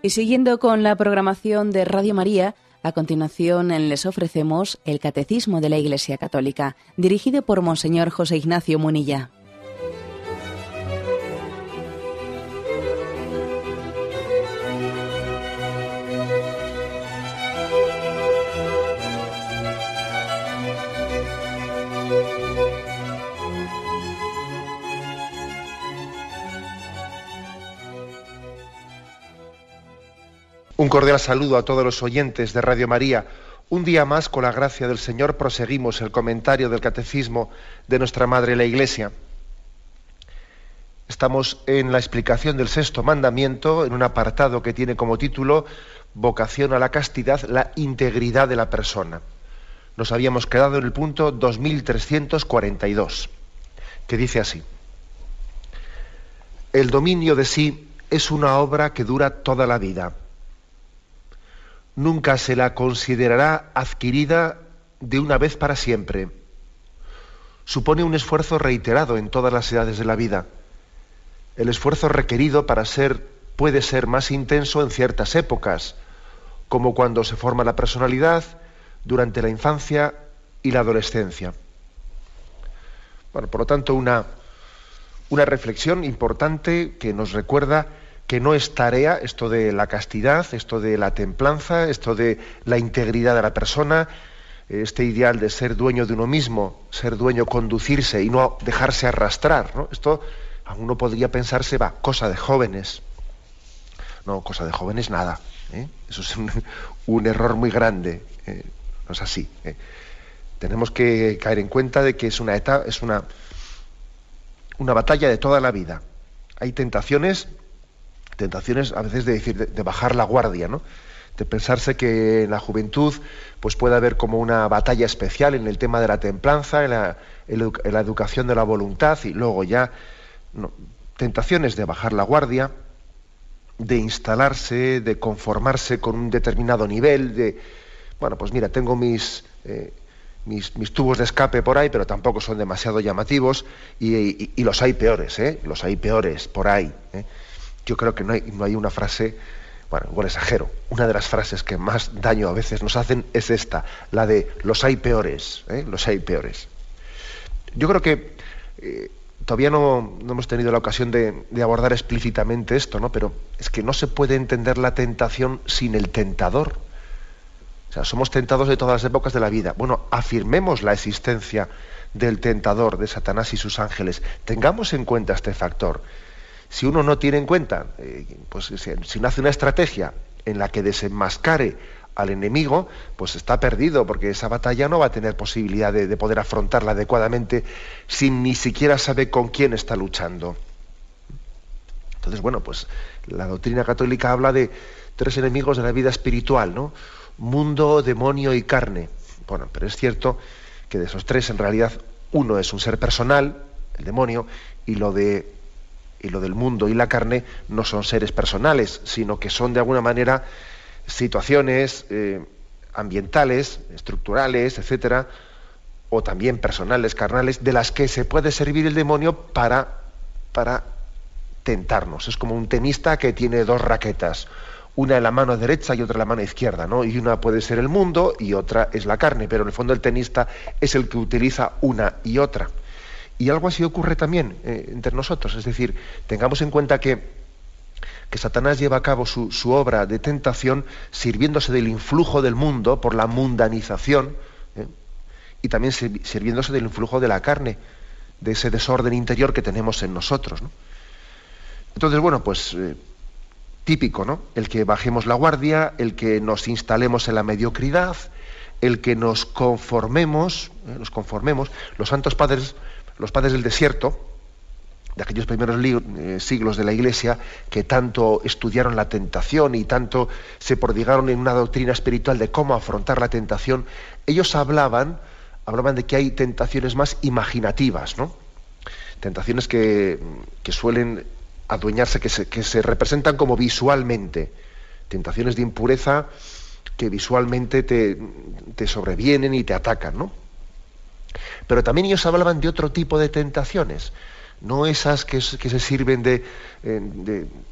Y siguiendo con la programación de Radio María, a continuación les ofrecemos el Catecismo de la Iglesia Católica, dirigido por Monseñor José Ignacio Munilla. Un cordial saludo a todos los oyentes de Radio María. Un día más, con la gracia del Señor, proseguimos el comentario del Catecismo de nuestra Madre la Iglesia. Estamos en la explicación del sexto mandamiento, en un apartado que tiene como título Vocación a la castidad, la integridad de la persona. Nos habíamos quedado en el punto 2342, que dice así: el dominio de sí es una obra que dura toda la vida. Nunca se la considerará adquirida de una vez para siempre. Supone un esfuerzo reiterado en todas las edades de la vida. El esfuerzo requerido para ser puede ser más intenso en ciertas épocas, como cuando se forma la personalidad, durante la infancia y la adolescencia. Bueno, por lo tanto, una reflexión importante que nos recuerda que no es tarea esto de la castidad, esto de la templanza, esto de la integridad de la persona, este ideal de ser dueño de uno mismo, ser dueño, conducirse y no dejarse arrastrar, ¿no? Esto a uno podría pensarse, cosa de jóvenes. No, cosa de jóvenes nada, ¿eh? Eso es un error muy grande, no es así. Tenemos que caer en cuenta de que es una batalla de toda la vida. Hay tentaciones a veces de bajar la guardia, ¿no? De pensarse que en la juventud pues puede haber como una batalla especial en el tema de la templanza, en la educación de la voluntad, y luego ya tentaciones de bajar la guardia, de instalarse, de conformarse con un determinado nivel, pues mira, tengo mis tubos de escape por ahí, pero tampoco son demasiado llamativos, y los hay peores, los hay peores por ahí, Yo creo que no hay una frase, igual exagero, una de las frases que más daño a veces nos hacen es esta, la de los hay peores, los hay peores. Yo creo que todavía no hemos tenido la ocasión de abordar explícitamente esto, ¿no? Pero es que no se puede entender la tentación sin el tentador. O sea, somos tentados de todas las épocas de la vida. Bueno, afirmemos la existencia del tentador, de Satanás y sus ángeles. Tengamos en cuenta este factor. Si uno no tiene en cuenta, si no hace una estrategia en la que desenmascare al enemigo, pues está perdido, porque esa batalla no va a tener posibilidad de poder afrontarla adecuadamente si ni siquiera sabe con quién está luchando. Entonces, pues la doctrina católica habla de tres enemigos de la vida espiritual, ¿no? Mundo, demonio y carne. Bueno, pero es cierto que de esos tres, en realidad, uno es un ser personal, el demonio, y lo del mundo y la carne no son seres personales, sino que son de alguna manera situaciones ambientales, estructurales, etcétera, o también personales, carnales, de las que se puede servir el demonio para tentarnos. Es como un tenista que tiene dos raquetas, una en la mano derecha y otra en la mano izquierda, ¿no? Y una puede ser el mundo y otra es la carne, pero en el fondo el tenista es el que utiliza una y otra. Y algo así ocurre también entre nosotros, es decir, tengamos en cuenta que Satanás lleva a cabo su obra de tentación sirviéndose del influjo del mundo por la mundanización, y también sirviéndose del influjo de la carne, de ese desorden interior que tenemos en nosotros, ¿no? Entonces, típico, ¿no? El que bajemos la guardia, el que nos instalemos en la mediocridad, el que nos conformemos. Los santos padres, los padres del desierto, de aquellos primeros siglos de la Iglesia, que tanto estudiaron la tentación y tanto se prodigaron en una doctrina espiritual de cómo afrontar la tentación, ellos hablaban de que hay tentaciones más imaginativas, ¿no? Tentaciones que suelen adueñarse, que se representan como visualmente, tentaciones de impureza que visualmente te sobrevienen y te atacan, ¿no? Pero también ellos hablaban de otro tipo de tentaciones, no esas que se sirven de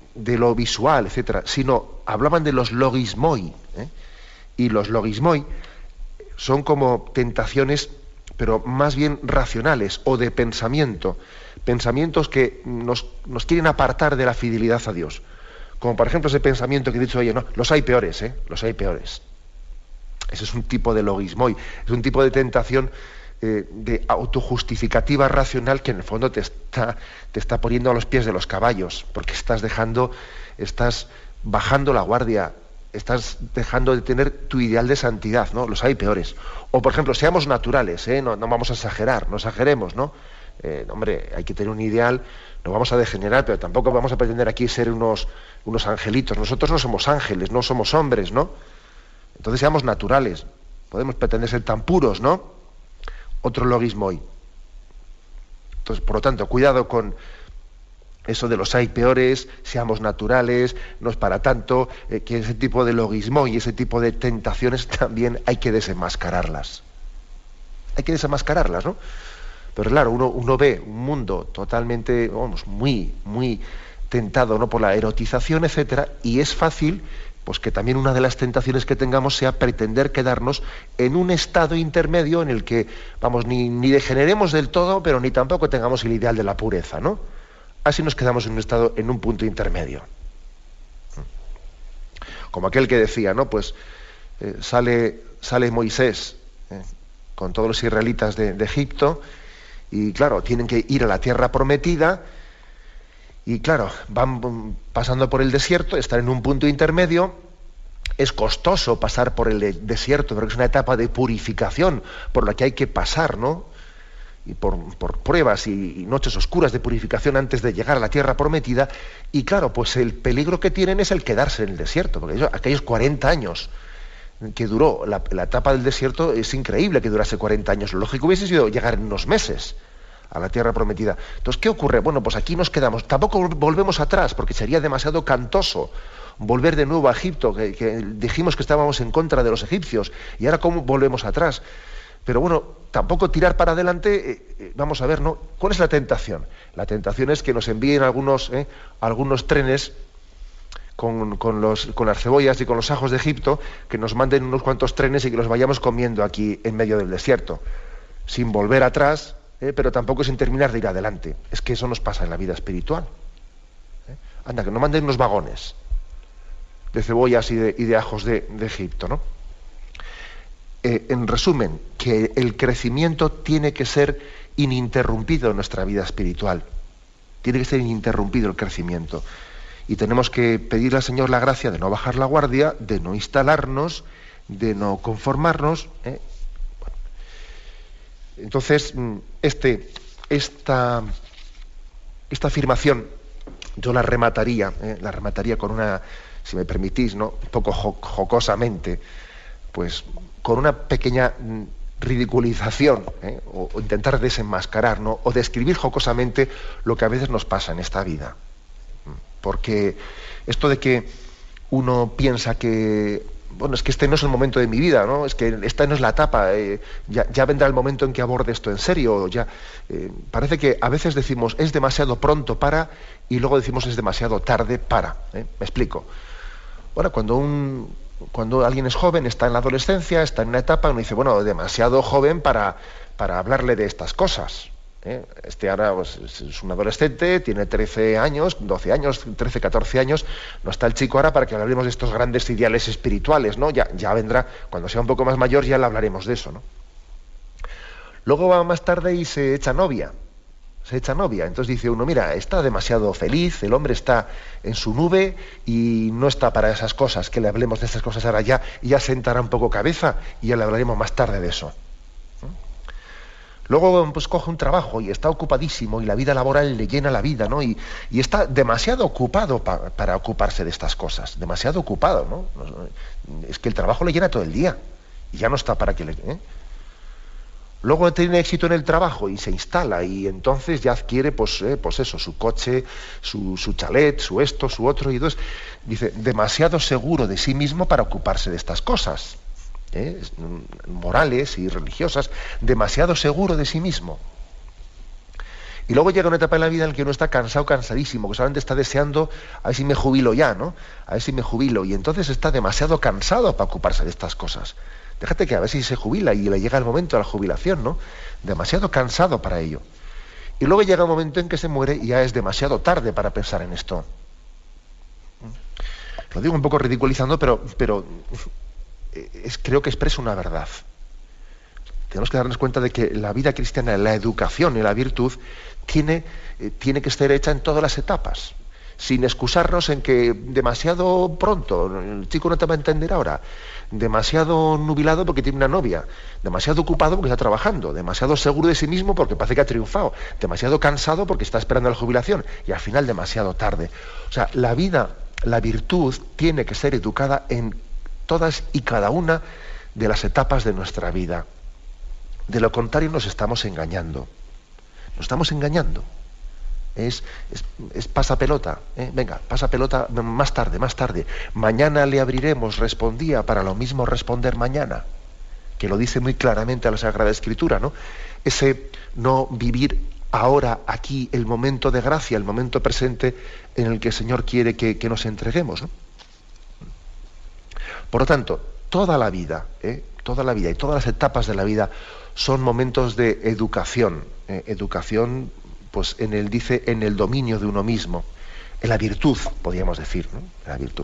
de lo visual, etcétera, sino hablaban de los logismoi, ¿eh? Y los logismoi son como tentaciones, pero más bien racionales o de pensamiento, pensamientos que nos quieren apartar de la fidelidad a Dios. Como por ejemplo ese pensamiento que he dicho, oye, no, los hay peores, los hay peores. Ese es un tipo de logismoi, es un tipo de tentación de autojustificativa racional que en el fondo te está poniendo a los pies de los caballos, porque estás bajando la guardia, estás dejando de tener tu ideal de santidad, ¿no? Los hay peores. O por ejemplo, seamos naturales, no vamos a exagerar, no exageremos, ¿no? Hombre, hay que tener un ideal, no vamos a degenerar, pero tampoco vamos a pretender aquí ser unos angelitos. Nosotros no somos ángeles, no somos hombres, ¿no? Entonces seamos naturales. Podemos pretender ser tan puros, ¿no? Otro logismoi. Entonces, por lo tanto, cuidado con eso de los hay peores, seamos naturales, no es para tanto, que ese tipo de logismoi y ese tipo de tentaciones también hay que desenmascararlas. Hay que desenmascararlas, ¿no? Pero claro, uno ve un mundo totalmente, vamos, muy, muy tentado, ¿no?, por la erotización, etcétera, y es fácil pues que también una de las tentaciones que tengamos sea pretender quedarnos en un estado intermedio en el que, vamos, ni degeneremos del todo, pero ni tampoco tengamos el ideal de la pureza, ¿no? Así nos quedamos en un estado, en un punto intermedio. Como aquel que decía, ¿no? Pues sale Moisés con todos los israelitas de Egipto, y claro, tienen que ir a la tierra prometida, y claro, van pasando por el desierto, están en un punto intermedio. Es costoso pasar por el desierto, pero es una etapa de purificación por la que hay que pasar, ¿no? Y por pruebas y noches oscuras de purificación antes de llegar a la tierra prometida. Y claro, pues el peligro que tienen es el quedarse en el desierto, porque aquellos 40 años que duró la etapa del desierto, es increíble que durase 40 años. Lo lógico hubiese sido llegar en unos meses a la tierra prometida. Entonces, ¿qué ocurre? Bueno, pues aquí nos quedamos. Tampoco volvemos atrás, porque sería demasiado cantoso volver de nuevo a Egipto, que dijimos que estábamos en contra de los egipcios, y ahora ¿cómo volvemos atrás? Pero bueno, tampoco tirar para adelante, vamos a ver, ¿no? ¿Cuál es la tentación? La tentación es que nos envíen algunos trenes con las cebollas y con los ajos de Egipto, que nos manden unos cuantos trenes y que los vayamos comiendo aquí en medio del desierto, sin volver atrás, pero tampoco sin terminar de ir adelante. Es que eso nos pasa en la vida espiritual. Anda, que no manden unos vagones de cebollas y de ajos de Egipto, ¿no? En resumen, que el crecimiento tiene que ser ininterrumpido en nuestra vida espiritual. Tiene que ser ininterrumpido el crecimiento. Y tenemos que pedirle al Señor la gracia de no bajar la guardia, de no instalarnos, de no conformarnos. Bueno. Entonces, esta afirmación yo la remataría con una, si me permitís, ¿no?, un poco jocosamente, pues con una pequeña ridiculización, o intentar desenmascarar, ¿no?, o describir jocosamente lo que a veces nos pasa en esta vida. Porque esto de que uno piensa que, bueno, es que este no es el momento de mi vida, ¿no?, es que esta no es la etapa, ya vendrá el momento en que aborde esto en serio, parece que a veces decimos es demasiado pronto para, y luego decimos es demasiado tarde para. Me explico. Bueno, cuando alguien es joven, está en la adolescencia, está en una etapa, uno dice, bueno, demasiado joven para hablarle de estas cosas. Ahora pues, es un adolescente, tiene 13 años, 12 años, 13, 14 años, no está el chico ahora para que hablemos de estos grandes ideales espirituales, ¿no? Ya vendrá, cuando sea un poco más mayor ya le hablaremos de eso, ¿no? Luego va más tarde y se echa novia, entonces dice uno, mira, está demasiado feliz, el hombre está en su nube y no está para esas cosas, que le hablemos de esas cosas ahora ya, y ya sentará un poco cabeza y ya le hablaremos más tarde de eso. Luego pues coge un trabajo y está ocupadísimo y la vida laboral le llena la vida, ¿no? Y está demasiado ocupado para ocuparse de estas cosas, demasiado ocupado, ¿no? Es que el trabajo le llena todo el día y ya no está para que le... Luego tiene éxito en el trabajo y se instala y entonces ya adquiere pues eso, su coche, su chalet, su esto, su otro, y entonces dice, demasiado seguro de sí mismo para ocuparse de estas cosas. Morales y religiosas, demasiado seguro de sí mismo. Y luego llega una etapa en la vida en la que uno está cansado, cansadísimo, que solamente está deseando a ver si me jubilo ya, ¿no? A ver si me jubilo. Y entonces está demasiado cansado para ocuparse de estas cosas. Déjate que a ver si se jubila y le llega el momento de la jubilación, ¿no? Demasiado cansado para ello. Y luego llega un momento en que se muere y ya es demasiado tarde para pensar en esto. Lo digo un poco ridiculizando, pero creo que expresa una verdad. Tenemos que darnos cuenta de que la vida cristiana, la educación y la virtud tiene que estar hecha en todas las etapas, sin excusarnos en que demasiado pronto, el chico no te va a entender ahora, demasiado nubilado porque tiene una novia, demasiado ocupado porque está trabajando, demasiado seguro de sí mismo porque parece que ha triunfado, demasiado cansado porque está esperando la jubilación y al final demasiado tarde. O sea, la vida, la virtud tiene que ser educada en todas y cada una de las etapas de nuestra vida. De lo contrario nos estamos engañando. Nos estamos engañando. Es pasa pelota. Venga, pasa pelota más tarde. Mañana le abriremos, respondía, para lo mismo responder mañana. Que lo dice muy claramente la Sagrada Escritura, ¿no? Ese no vivir ahora, aquí, el momento de gracia, el momento presente en el que el Señor quiere que nos entreguemos, ¿no? Por lo tanto, toda la vida y todas las etapas de la vida son momentos de educación. Educación, pues en el dominio de uno mismo, en la virtud, podríamos decir, ¿no? En la virtud.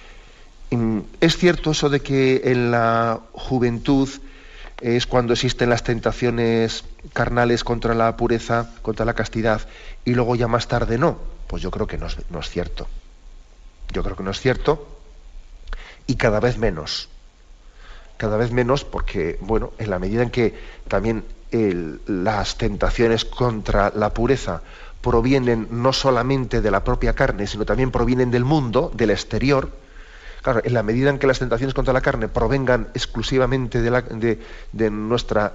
Es cierto eso de que en la juventud es cuando existen las tentaciones carnales contra la pureza, contra la castidad, y luego ya más tarde no. Pues yo creo que no es cierto. Yo creo que no es cierto, y cada vez menos. Cada vez menos porque, bueno, en la medida en que también las tentaciones contra la pureza provienen no solamente de la propia carne, sino también provienen del mundo, del exterior. Claro, en la medida en que las tentaciones contra la carne provengan exclusivamente de nuestro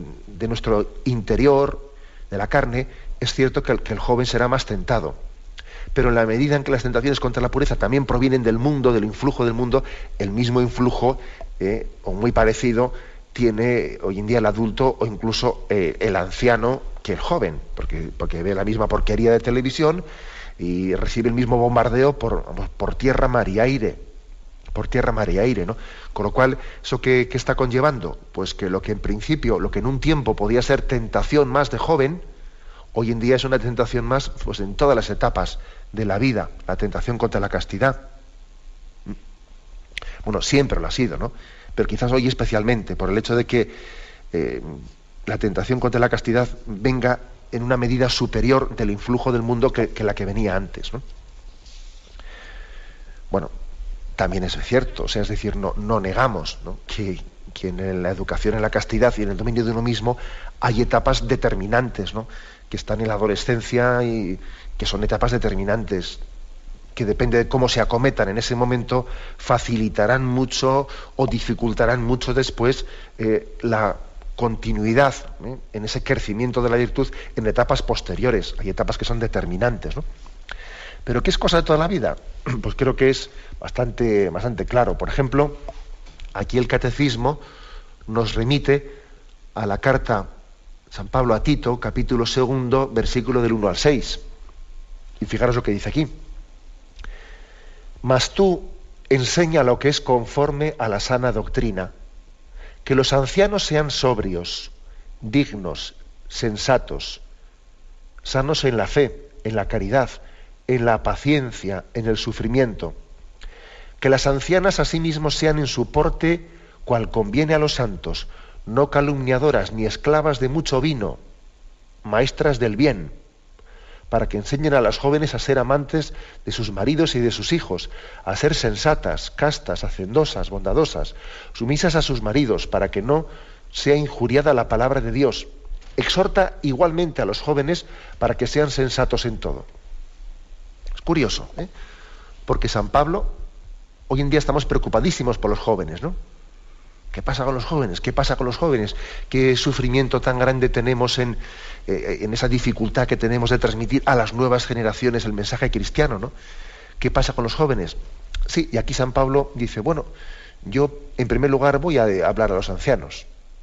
interior, de la carne, es cierto que el joven será más tentado. Pero en la medida en que las tentaciones contra la pureza también provienen del mundo, del influjo del mundo, el mismo influjo, o muy parecido, tiene hoy en día el adulto o incluso el anciano que el joven, porque ve la misma porquería de televisión y recibe el mismo bombardeo por tierra, mar y aire. Por tierra, mar y aire, ¿no? Con lo cual, ¿eso qué está conllevando? Pues que lo que en un tiempo podía ser tentación más de joven, hoy en día es una tentación más, pues en todas las etapas de la vida, la tentación contra la castidad. Bueno, siempre lo ha sido, ¿no? Pero quizás hoy especialmente, por el hecho de que la tentación contra la castidad venga en una medida superior del influjo del mundo que la que venía antes, ¿no? Bueno, también es cierto, o sea, es decir, no negamos, ¿no?, que en la educación en la castidad y en el dominio de uno mismo hay etapas determinantes, ¿no?, que están en la adolescencia y que son etapas determinantes, que depende de cómo se acometan en ese momento, facilitarán mucho o dificultarán mucho después la continuidad en ese crecimiento de la virtud en etapas posteriores. Hay etapas que son determinantes, ¿no? ¿Pero qué es cosa de toda la vida? Pues creo que es bastante claro. Por ejemplo, aquí el Catecismo nos remite a la carta San Pablo a Tito, capítulo 2, versículo del 1 al 6. Y fijaros lo que dice aquí. Mas tú enseña lo que es conforme a la sana doctrina, que los ancianos sean sobrios, dignos, sensatos, sanos en la fe, en la caridad, en la paciencia, en el sufrimiento, que las ancianas asimismo sean en su porte cual conviene a los santos, no calumniadoras ni esclavas de mucho vino, maestras del bien, para que enseñen a las jóvenes a ser amantes de sus maridos y de sus hijos, a ser sensatas, castas, hacendosas, bondadosas, sumisas a sus maridos, para que no sea injuriada la palabra de Dios. Exhorta igualmente a los jóvenes para que sean sensatos en todo. Es curioso, porque San Pablo, hoy en día estamos preocupadísimos por los jóvenes, ¿no? ¿Qué pasa con los jóvenes? ¿Qué pasa con los jóvenes? ¿Qué sufrimiento tan grande tenemos en esa dificultad que tenemos de transmitir a las nuevas generaciones el mensaje cristiano, ¿no? ¿Qué pasa con los jóvenes? Sí, y aquí San Pablo dice, bueno, yo en primer lugar voy a hablar a los ancianos.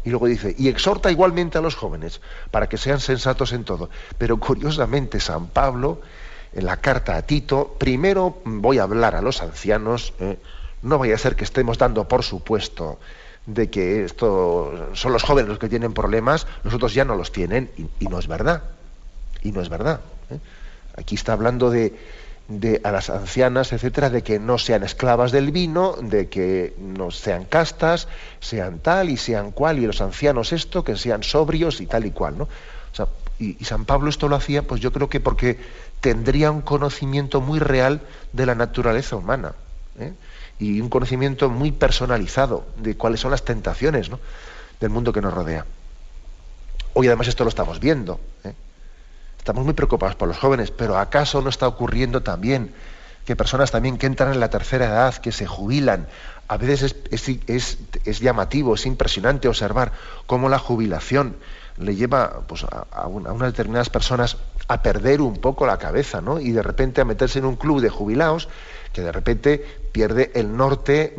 Y luego dice, y exhorta igualmente a los jóvenes para que sean sensatos en todo. Pero curiosamente San Pablo, en la carta a Tito, primero voy a hablar a los ancianos, no vaya a ser que estemos dando por supuesto de que esto son los jóvenes los que tienen problemas, los otros ya no los tienen, y no es verdad. Y no es verdad. Aquí está hablando de a las ancianas, etcétera, de que no sean esclavas del vino, de que no sean castas, sean tal y sean cual, y los ancianos esto, que sean sobrios y tal y cual, ¿no? O sea, y San Pablo esto lo hacía, pues yo creo que porque tendría un conocimiento muy real de la naturaleza humana, y un conocimiento muy personalizado de cuáles son las tentaciones, ¿no?, del mundo que nos rodea. Hoy además esto lo estamos viendo, Estamos muy preocupados por los jóvenes, pero ¿acaso no está ocurriendo también que personas también que entran en la tercera edad, que se jubilan? A veces es llamativo, es impresionante observar cómo la jubilación le lleva, pues, a unas determinadas personas a perder un poco la cabeza, ¿no? Y de repente a meterse en un club de jubilados que de repente pierde el norte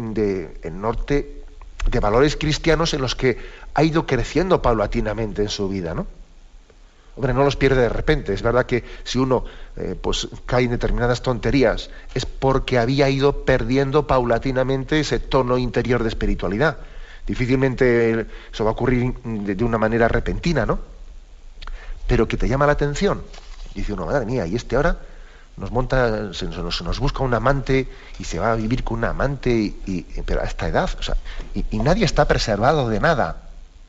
de valores cristianos en los que ha ido creciendo paulatinamente en su vida, ¿no? Hombre, no los pierde de repente. Es verdad que si uno pues cae en determinadas tonterías es porque había ido perdiendo paulatinamente ese tono interior de espiritualidad. Difícilmente eso va a ocurrir de una manera repentina, ¿no? Pero que te llama la atención. Dice uno, madre mía, y ahora nos busca un amante y se va a vivir con un amante, pero a esta edad, o sea, y nadie está preservado de nada.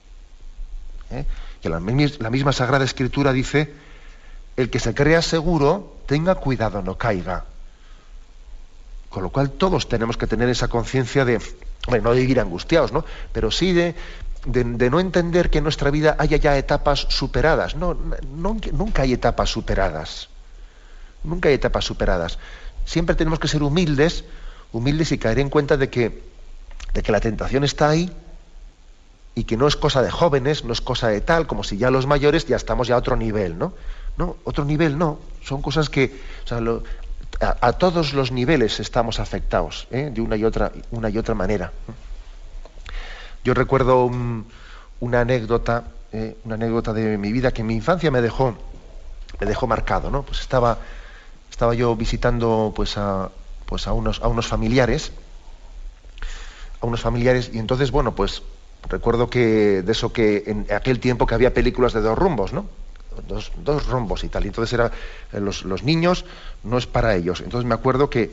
Que la misma Sagrada Escritura dice, el que se crea seguro, tenga cuidado, no caiga. Con lo cual todos tenemos que tener esa conciencia de, bueno, no de vivir angustiados, ¿no?, pero sí de no entender que en nuestra vida haya ya etapas superadas. Nunca hay etapas superadas. Nunca hay etapas superadas. Siempre tenemos que ser humildes y caer en cuenta de que la tentación está ahí, y que no es cosa de jóvenes, no es cosa de tal, como si ya los mayores ya estamos ya a otro nivel, ¿no? No, otro nivel no. Son cosas que, o sea, a todos los niveles estamos afectados, de una y otra manera. Yo recuerdo una anécdota de mi vida que en mi infancia me dejó marcado, ¿no? Pues estaba yo visitando pues a unos familiares, y entonces, bueno, pues recuerdo que de eso, que en aquel tiempo que había películas de dos rumbos, ¿no? Dos rumbos y tal. Y entonces era los niños, no es para ellos. Entonces me acuerdo que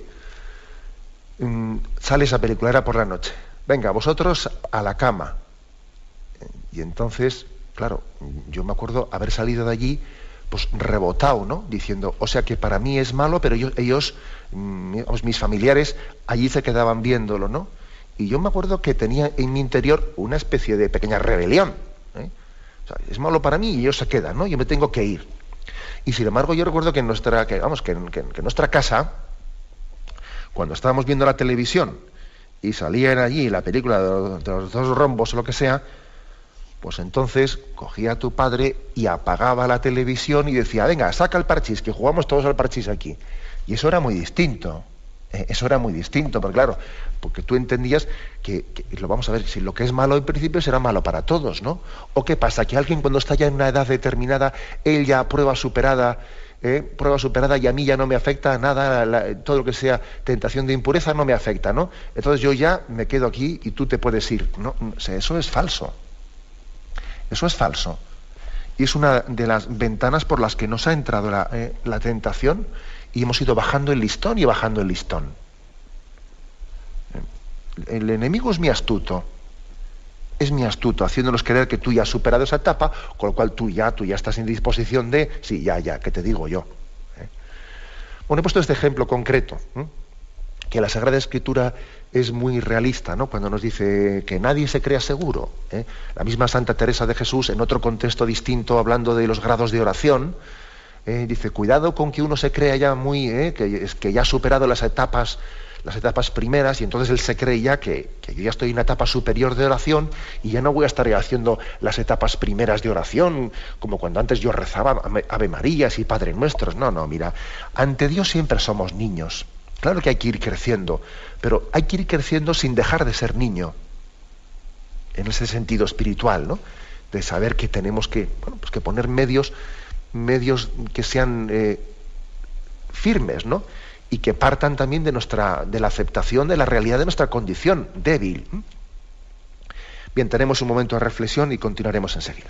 sale esa película, era por la noche. Venga, vosotros a la cama. Y entonces, claro, yo me acuerdo haber salido de allí pues rebotado, ¿no? Diciendo, o sea que para mí es malo, pero ellos, mis familiares, allí se quedaban viéndolo, ¿no? Y yo me acuerdo que tenía en mi interior una especie de pequeña rebelión. O sea, es malo para mí y ellos se quedan, ¿no? Yo me tengo que ir. Y sin embargo yo recuerdo que en nuestra casa, cuando estábamos viendo la televisión y salían allí la película de los dos rombos o lo que sea, pues entonces cogía a tu padre y apagaba la televisión y decía, venga, saca el parchís, que jugamos todos al parchís aquí. Y eso era muy distinto. Porque claro, porque tú entendías que lo vamos a ver, si lo que es malo en principio será malo para todos, ¿no? ¿O qué pasa? Que alguien cuando está ya en una edad determinada, él ya prueba superada y a mí ya no me afecta nada, todo lo que sea tentación de impureza no me afecta, ¿no? Entonces yo ya me quedo aquí y tú te puedes ir. No, o sea, eso es falso. Eso es falso. Y es una de las ventanas por las que nos ha entrado la tentación. Y hemos ido bajando el listón y bajando el listón. El enemigo es muy astuto, haciéndonos creer que tú ya has superado esa etapa, con lo cual tú ya estás en disposición de, sí, ya, ¿qué te digo yo? Bueno, he puesto este ejemplo concreto, que la Sagrada Escritura es muy realista, ¿no? Cuando nos dice que nadie se crea seguro. La misma Santa Teresa de Jesús, en otro contexto distinto, hablando de los grados de oración, dice, cuidado con que uno se crea ya que ya ha superado las etapas primeras, y entonces él se cree ya que yo ya estoy en una etapa superior de oración y ya no voy a estar haciendo las etapas primeras de oración, como cuando antes yo rezaba Ave Marías y Padre Nuestros. No, mira, ante Dios siempre somos niños. Claro que hay que ir creciendo, pero hay que ir creciendo sin dejar de ser niño. en ese sentido espiritual, ¿no? De saber que tenemos que, bueno, pues que poner medios que sean firmes, ¿no? Y que partan también de la aceptación de la realidad de nuestra condición débil. Bien, tenemos un momento de reflexión y continuaremos enseguida.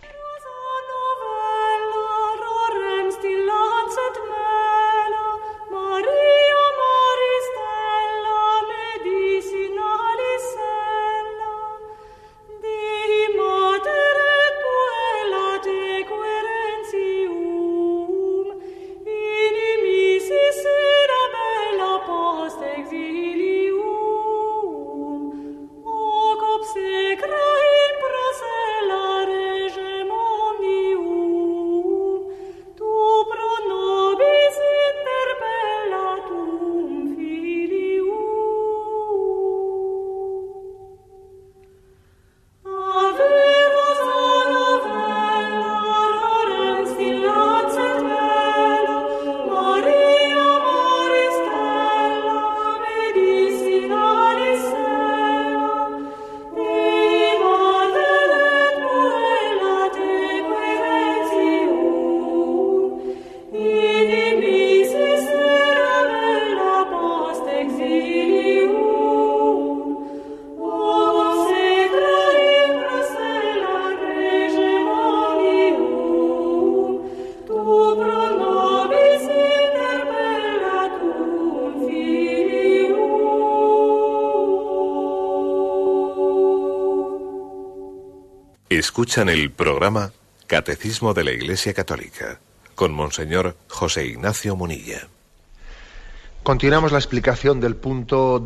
Escuchan el programa Catecismo de la Iglesia Católica con Monseñor José Ignacio Munilla. Continuamos la explicación del punto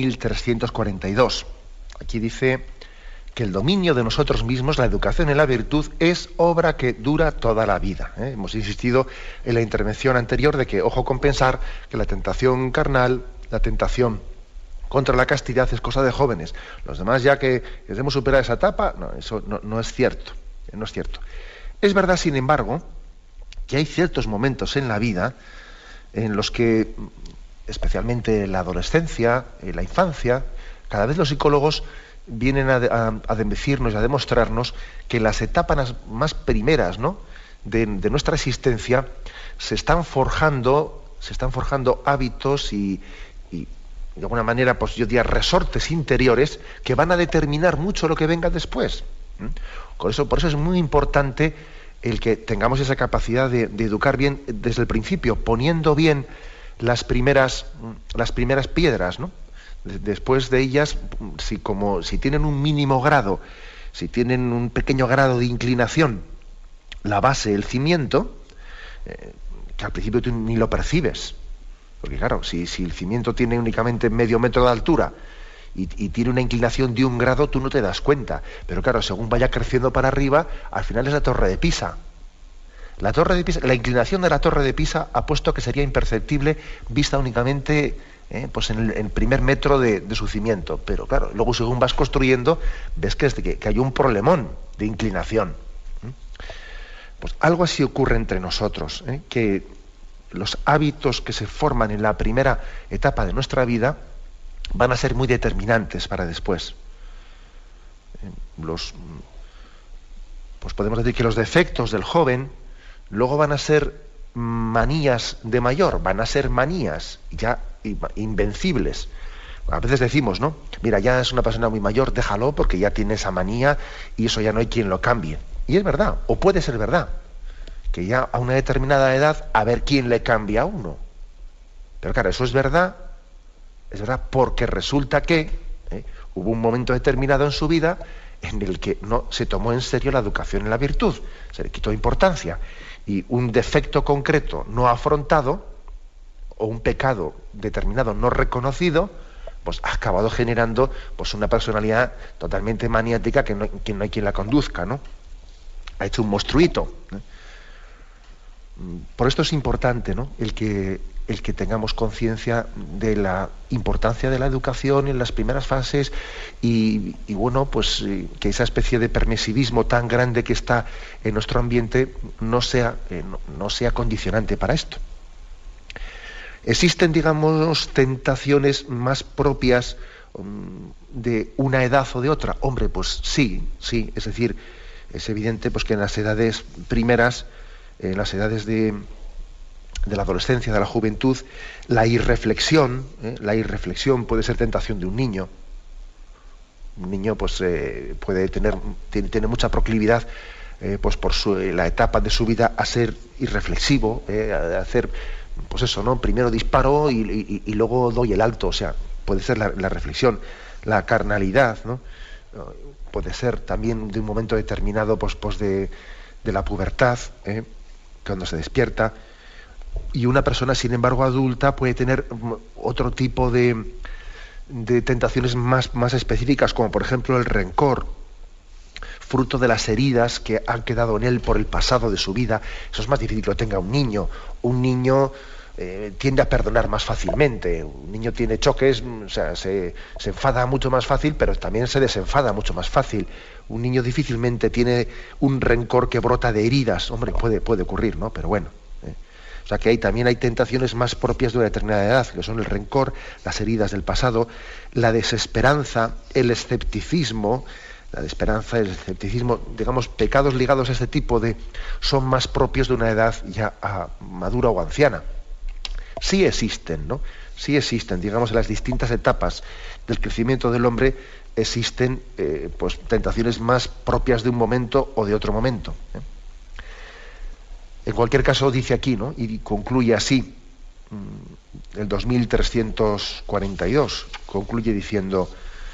2342. Aquí dice que el dominio de nosotros mismos, la educación en la virtud, es obra que dura toda la vida. Hemos insistido en la intervención anterior de que, ojo con pensar que la tentación carnal, la tentación contra la castidad es cosa de jóvenes. Los demás, ya que hemos superado esa etapa, no, eso no es cierto. No es cierto. Es verdad, sin embargo, que hay ciertos momentos en la vida en los que, especialmente la adolescencia, la infancia, cada vez los psicólogos vienen a decirnos y a demostrarnos que las etapas más primeras, ¿no?, de nuestra existencia se están forjando hábitos y de alguna manera, pues yo diría, resortes interiores que van a determinar mucho lo que venga después. Por eso es muy importante el que tengamos esa capacidad de educar bien desde el principio, poniendo bien las primeras piedras, ¿no? Después de ellas, si tienen un mínimo grado, si tienen un pequeño grado de inclinación, la base, el cimiento, que al principio tú ni lo percibes. Porque claro, si el cimiento tiene únicamente medio metro de altura y tiene una inclinación de 1 grado, tú no te das cuenta. Pero claro, según vaya creciendo para arriba, al final es la Torre de Pisa. La inclinación de la Torre de Pisa apuesto que sería imperceptible vista únicamente pues en el primer metro de su cimiento. Pero claro, luego según vas construyendo, ves que hay un problemón de inclinación. Pues algo así ocurre entre nosotros, que los hábitos que se forman en la primera etapa de nuestra vida van a ser muy determinantes para después. Pues podemos decir que los defectos del joven luego van a ser manías de mayor, van a ser manías ya invencibles. A veces decimos, ¿no? Mira, ya es una persona muy mayor, déjalo porque ya tiene esa manía y eso ya no hay quien lo cambie. Y es verdad, o puede ser verdad, que ya a una determinada edad, a ver quién le cambia a uno. Pero claro, eso es verdad porque resulta que hubo un momento determinado en su vida en el que no se tomó en serio la educación en la virtud, se le quitó importancia, y un defecto concreto no afrontado, o un pecado determinado no reconocido, pues ha acabado generando pues una personalidad totalmente maniática que no hay quien la conduzca, ¿no? Ha hecho un monstruito. Por esto es importante, ¿no?, el que tengamos conciencia de la importancia de la educación en las primeras fases y bueno, pues que esa especie de permisivismo tan grande que está en nuestro ambiente no sea condicionante para esto. Existen, digamos, tentaciones más propias de una edad o de otra. Hombre, pues sí, es decir, es evidente pues que en las edades primeras, en las edades de la adolescencia, de la juventud, la irreflexión puede ser tentación de un niño. Un niño pues puede tiene mucha proclividad pues por la etapa de su vida a ser irreflexivo, a hacer pues eso, ¿no? Primero disparo y luego doy el alto. O sea, puede ser la reflexión, la carnalidad, ¿no? Puede ser también de un momento determinado pues de la pubertad, cuando se despierta. Y una persona, sin embargo, adulta puede tener otro tipo de tentaciones más específicas, como por ejemplo el rencor, fruto de las heridas que han quedado en él por el pasado de su vida. Eso es más difícil que lo tenga un niño. Un niño tiende a perdonar más fácilmente. Un niño tiene choques, o sea, se enfada mucho más fácil, pero también se desenfada mucho más fácil. Un niño difícilmente tiene un rencor que brota de heridas. Hombre, puede ocurrir, ¿no? Pero bueno. O sea que también hay tentaciones más propias de una determinada edad, que son el rencor, las heridas del pasado, la desesperanza, el escepticismo. La desesperanza, el escepticismo, digamos, pecados ligados a este tipo son más propios de una edad ya madura o anciana. Sí existen, ¿no? Sí existen, digamos, en las distintas etapas del crecimiento del hombre existen pues tentaciones más propias de un momento o de otro momento. En cualquier caso, dice aquí, ¿no? Y concluye así, el 2342, concluye diciendo: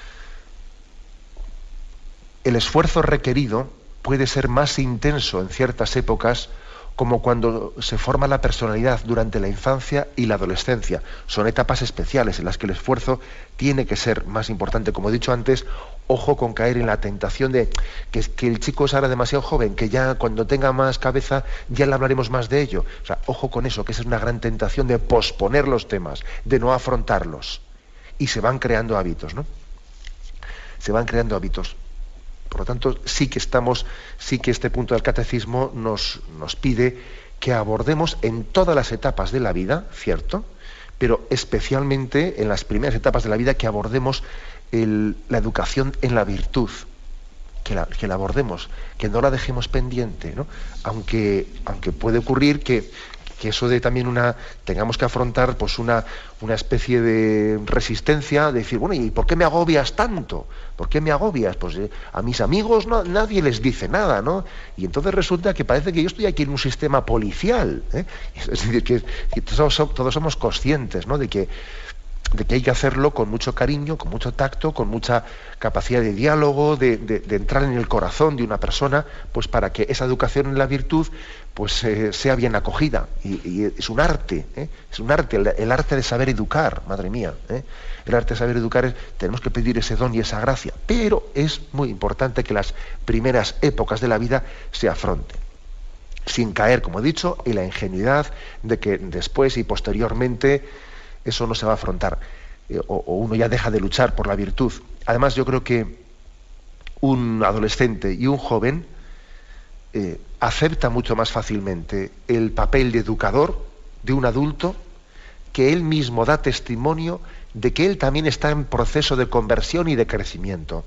el esfuerzo requerido puede ser más intenso en ciertas épocas, como cuando se forma la personalidad durante la infancia y la adolescencia. Son etapas especiales en las que el esfuerzo tiene que ser más importante. Como he dicho antes, ojo con caer en la tentación de que el chico es ahora demasiado joven, que ya cuando tenga más cabeza ya le hablaremos más de ello. O sea, ojo con eso, que esa es una gran tentación de posponer los temas, de no afrontarlos. Y se van creando hábitos, ¿no? Se van creando hábitos. Por lo tanto, sí que este punto del catecismo nos pide que abordemos en todas las etapas de la vida, ¿cierto? Pero especialmente en las primeras etapas de la vida, que abordemos la educación en la virtud, que la abordemos, que no la dejemos pendiente, ¿no? Aunque puede ocurrir que eso de también tengamos que afrontar pues una especie de resistencia, de decir, bueno, ¿y por qué me agobias tanto? ¿Por qué me agobias? Pues a mis amigos nadie les dice nada, ¿no? Y entonces resulta que parece que yo estoy aquí en un sistema policial, ¿eh? Es decir, que todos somos conscientes, ¿no? de que hay que hacerlo con mucho cariño, con mucho tacto, con mucha capacidad de diálogo, de entrar en el corazón de una persona, pues para que esa educación en la virtud pues sea bien acogida. Y es un arte, es un arte, el arte de saber educar, madre mía. El arte de saber educar, tenemos que pedir ese don y esa gracia, pero es muy importante que las primeras épocas de la vida se afronten, sin caer, como he dicho, en la ingenuidad de que después y posteriormente eso no se va a afrontar, o uno ya deja de luchar por la virtud. Además, yo creo que un adolescente y un joven acepta mucho más fácilmente el papel de educador de un adulto, que él mismo da testimonio de que él también está en proceso de conversión y de crecimiento.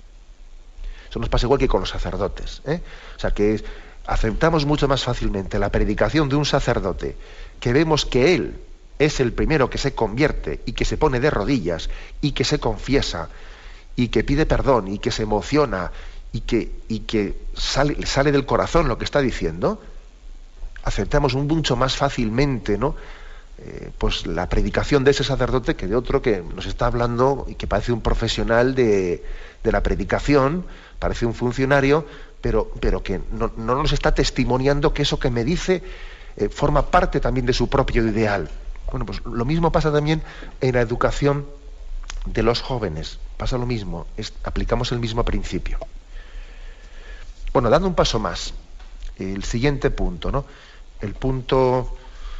Eso nos pasa igual que con los sacerdotes, ¿eh? O sea, que aceptamos mucho más fácilmente la predicación de un sacerdote, que vemos que él es el primero que se convierte y que se pone de rodillas y que se confiesa y que pide perdón y que se emociona y que sale del corazón lo que está diciendo. Aceptamos mucho más fácilmente, ¿no? Pues la predicación de ese sacerdote que de otro que nos está hablando y que parece un profesional de la predicación, parece un funcionario, pero que no nos está testimoniando que eso que me dice forma parte también de su propio ideal. Bueno, pues lo mismo pasa también en la educación de los jóvenes. Pasa lo mismo, aplicamos el mismo principio. Bueno, dando un paso más, el siguiente punto, ¿no? El punto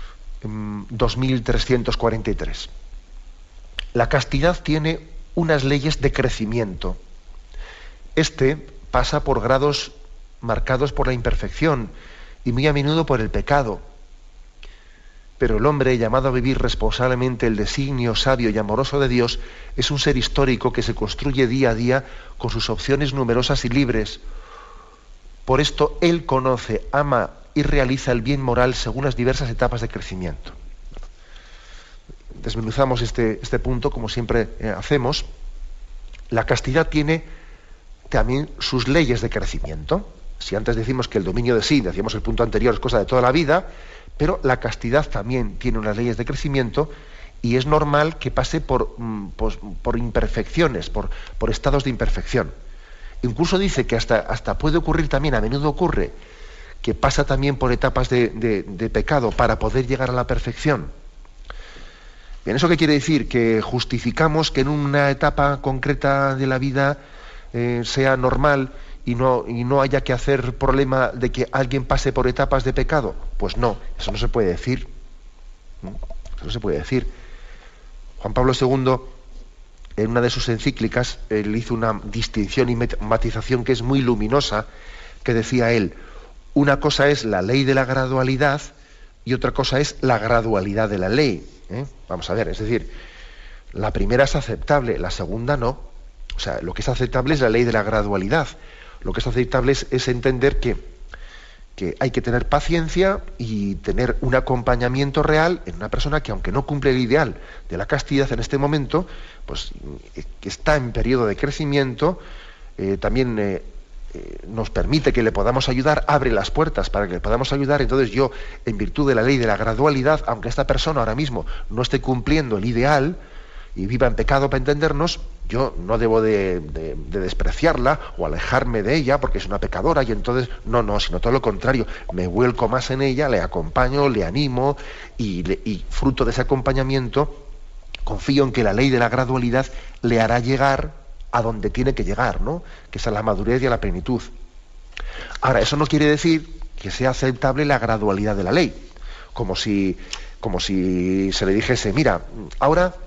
2343. La castidad tiene unas leyes de crecimiento. Este pasa por grados marcados por la imperfección y muy a menudo por el pecado. pero el hombre, llamado a vivir responsablemente el designio sabio y amoroso de Dios, es un ser histórico que se construye día a día con sus opciones numerosas y libres. Por esto, él conoce, ama y realiza el bien moral según las diversas etapas de crecimiento. Desmenuzamos este punto, como siempre hacemos. La castidad tiene también sus leyes de crecimiento. Si antes decimos que el dominio de sí, decíamos el punto anterior, es cosa de toda la vida, pero la castidad también tiene unas leyes de crecimiento y es normal que pase por imperfecciones, por estados de imperfección. Incluso dice que hasta puede ocurrir también, a menudo ocurre, que pasa también por etapas de pecado para poder llegar a la perfección. Bien, ¿eso qué quiere decir? Que justificamos que en una etapa concreta de la vida sea normal y no haya que hacer problema de que alguien pase por etapas de pecado. Pues no, eso no se puede decir. ¿No? Eso no se puede decir. Juan Pablo II, en una de sus encíclicas, él hizo una distinción y matización que es muy luminosa, que decía él: una cosa es la ley de la gradualidad y otra cosa es la gradualidad de la ley. Vamos a ver, es decir, la primera es aceptable, la segunda no. O sea, lo que es aceptable es la ley de la gradualidad. Lo que es aceptable es entender que hay que tener paciencia y tener un acompañamiento real en una persona que, aunque no cumple el ideal de la castidad en este momento, pues que está en periodo de crecimiento, también nos permite que le podamos ayudar, abre las puertas para que le podamos ayudar. Entonces yo, en virtud de la ley de la gradualidad, aunque esta persona ahora mismo no esté cumpliendo el ideal y viva en pecado, para entendernos, yo no debo de despreciarla o alejarme de ella porque es una pecadora, y entonces no, sino todo lo contrario, me vuelco más en ella, le acompaño, le animo y fruto de ese acompañamiento confío en que la ley de la gradualidad le hará llegar a donde tiene que llegar, ¿no? Que es a la madurez y a la plenitud. Ahora, eso no quiere decir que sea aceptable la gradualidad de la ley, como si se le dijese: mira, ahora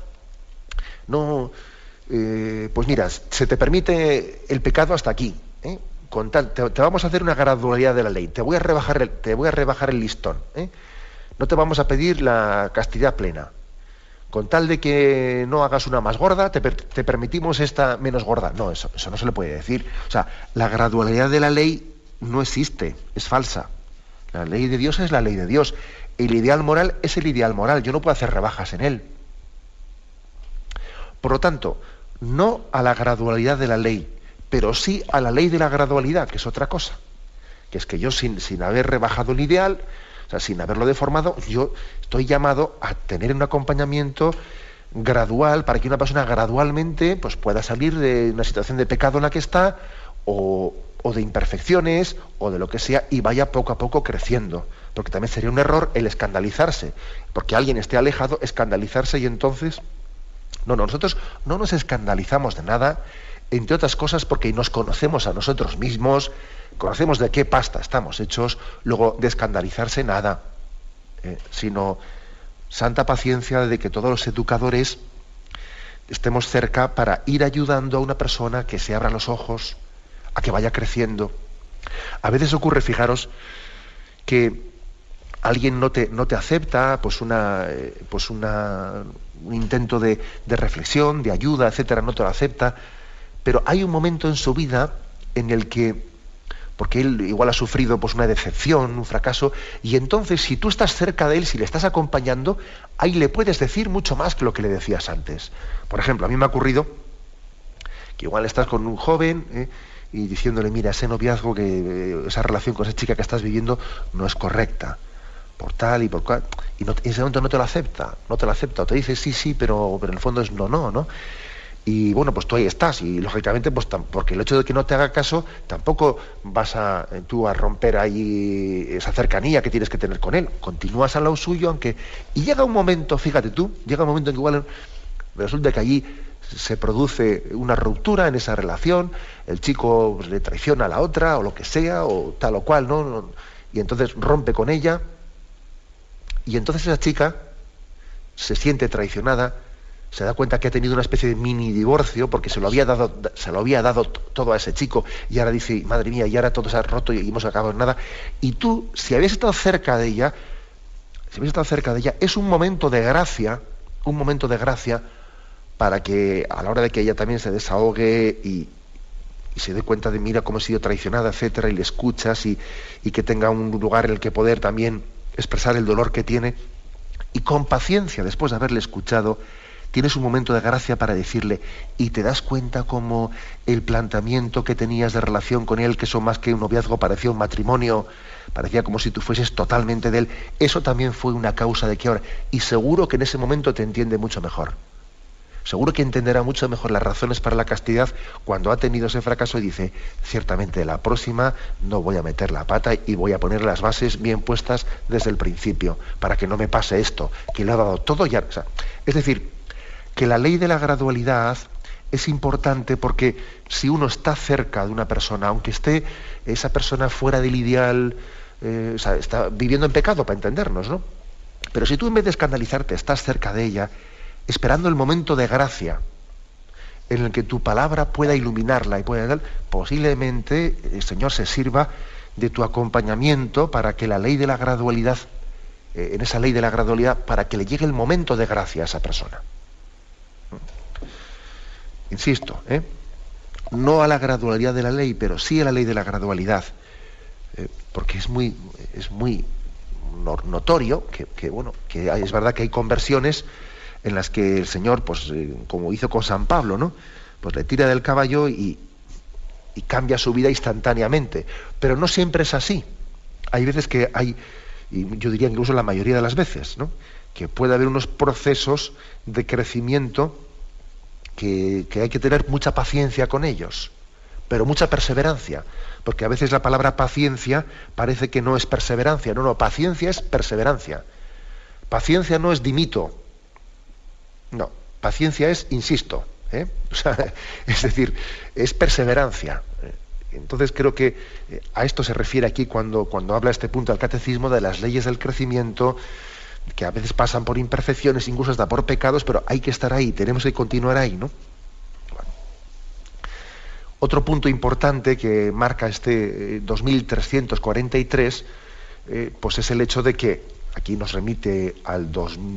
no, pues mira, se te permite el pecado hasta aquí, con tal, te vamos a hacer una gradualidad de la ley, te voy a rebajar el listón, no te vamos a pedir la castidad plena, con tal de que no hagas una más gorda, te permitimos esta menos gorda. No, eso no se le puede decir. O sea, la gradualidad de la ley no existe, es falsa. La ley de Dios es la ley de Dios. El ideal moral es el ideal moral. Yo no puedo hacer rebajas en él. Por lo tanto, no a la gradualidad de la ley, pero sí a la ley de la gradualidad, que es otra cosa. Que es que yo, sin haber rebajado el ideal, o sea, sin haberlo deformado, yo estoy llamado a tener un acompañamiento gradual para que una persona gradualmente pues, pueda salir de una situación de pecado en la que está, o de imperfecciones, o de lo que sea, y vaya poco a poco creciendo. Porque también sería un error el escandalizarse, porque alguien esté alejado, escandalizarse, y entonces... No, nosotros no nos escandalizamos de nada, entre otras cosas porque nos conocemos a nosotros mismos, conocemos de qué pasta estamos hechos. Luego, de escandalizarse nada, sino santa paciencia de que todos los educadores estemos cerca para ir ayudando a una persona que se abra los ojos, a que vaya creciendo. A veces ocurre, fijaros, que alguien no te acepta, un intento de reflexión, de ayuda, etcétera, no te lo acepta, pero hay un momento en su vida en el que, porque él igual ha sufrido pues una decepción, un fracaso, y entonces si tú estás cerca de él, si le estás acompañando, ahí le puedes decir mucho más que lo que le decías antes. Por ejemplo, a mí me ha ocurrido que igual estás con un joven y diciéndole: mira, ese noviazgo, esa relación con esa chica que estás viviendo no es correcta, por tal y por cual, y en ese momento no te lo acepta, o te dice sí, pero en el fondo es no. Y bueno, pues tú ahí estás, y lógicamente, pues porque el hecho de que no te haga caso, tampoco vas tú a romper ahí esa cercanía que tienes que tener con él. Continúas al lado suyo, y llega un momento, fíjate tú, en que igual resulta que allí se produce una ruptura en esa relación, el chico pues, le traiciona a la otra, o lo que sea, o tal o cual, ¿no? Y entonces rompe con ella. Y entonces esa chica se siente traicionada, se da cuenta que ha tenido una especie de mini divorcio porque se lo había dado todo a ese chico, y ahora dice: madre mía, y ahora todo se ha roto y hemos acabado en nada. Y tú, si habías estado cerca de ella, si habéis estado cerca de ella, es un momento de gracia para que a la hora de que ella también se desahogue y se dé cuenta de mira cómo he sido traicionada, etcétera, y le escuchas y que tenga un lugar en el que poder también expresar el dolor que tiene, y con paciencia, después de haberle escuchado, tienes un momento de gracia para decirle, y te das cuenta cómo el planteamiento que tenías de relación con él, que eso más que un noviazgo parecía un matrimonio, parecía como si tú fueses totalmente de él, eso también fue una causa de que ahora, y seguro que en ese momento te entiende mucho mejor. Seguro que entenderá mucho mejor las razones para la castidad cuando ha tenido ese fracaso y dice, ciertamente la próxima no voy a meter la pata y voy a poner las bases bien puestas desde el principio, para que no me pase esto, que le ha dado todo ya. O sea, es decir, que la ley de la gradualidad es importante porque si uno está cerca de una persona, aunque esté esa persona fuera del ideal, o sea, está viviendo en pecado, para entendernos, ¿no? Pero si tú en vez de escandalizarte estás cerca de ella, esperando el momento de gracia en el que tu palabra pueda iluminarla y pueda, posiblemente el Señor se sirva de tu acompañamiento para que la ley de la gradualidad, en esa ley de la gradualidad, para que le llegue el momento de gracia a esa persona. Insisto, no a la gradualidad de la ley, pero sí a la ley de la gradualidad, porque es muy notorio que es verdad que hay conversiones en las que el Señor, pues como hizo con San Pablo, ¿no? Pues le tira del caballo y cambia su vida instantáneamente. Pero no siempre es así. Hay veces que hay, y yo diría incluso la mayoría de las veces, ¿no? Que puede haber unos procesos de crecimiento que hay que tener mucha paciencia con ellos, pero mucha perseverancia, porque a veces la palabra paciencia parece que no es perseverancia. No, paciencia es perseverancia. Paciencia no es dimito. No, paciencia es insisto, o sea, es decir, es perseverancia. Entonces creo que a esto se refiere aquí cuando habla este punto del catecismo de las leyes del crecimiento, que a veces pasan por imperfecciones, incluso hasta por pecados, pero hay que estar ahí, tenemos que continuar ahí, ¿no? Bueno. Otro punto importante que marca este 2343, pues es el hecho de que aquí nos remite al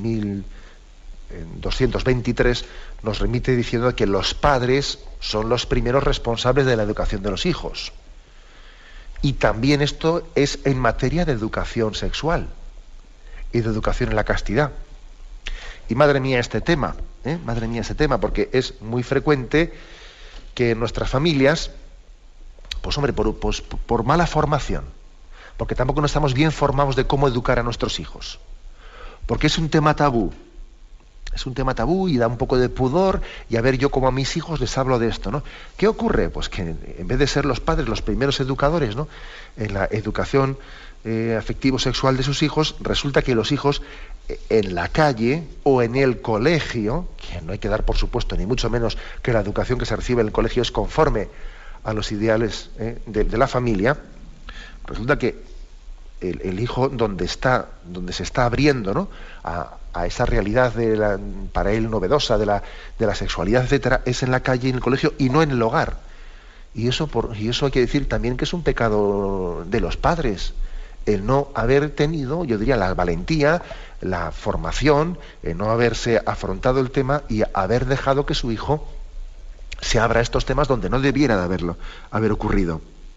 223, nos remite diciendo que los padres son los primeros responsables de la educación de los hijos. Y también esto es en materia de educación sexual y de educación en la castidad. Y madre mía este tema, porque es muy frecuente que en nuestras familias, pues hombre, por mala formación, porque tampoco no estamos bien formados de cómo educar a nuestros hijos, porque es un tema tabú. Es un tema tabú y da un poco de pudor, y a ver, yo como a mis hijos les hablo de esto, ¿no? ¿Qué ocurre? Pues que en vez de ser los padres los primeros educadores, ¿no?, en la educación afectivo-sexual de sus hijos, resulta que los hijos en la calle o en el colegio, que no hay que dar por supuesto ni mucho menos que la educación que se recibe en el colegio es conforme a los ideales de la familia, resulta que el hijo donde se está abriendo, ¿no?, a esa realidad para él novedosa de la sexualidad, etcétera, es en la calle, en el colegio y no en el hogar. Y eso hay que decir también que es un pecado de los padres, el no haber tenido, yo diría, la valentía, la formación, el no haberse afrontado el tema y haber dejado que su hijo se abra a estos temas donde no debiera de haber ocurrido.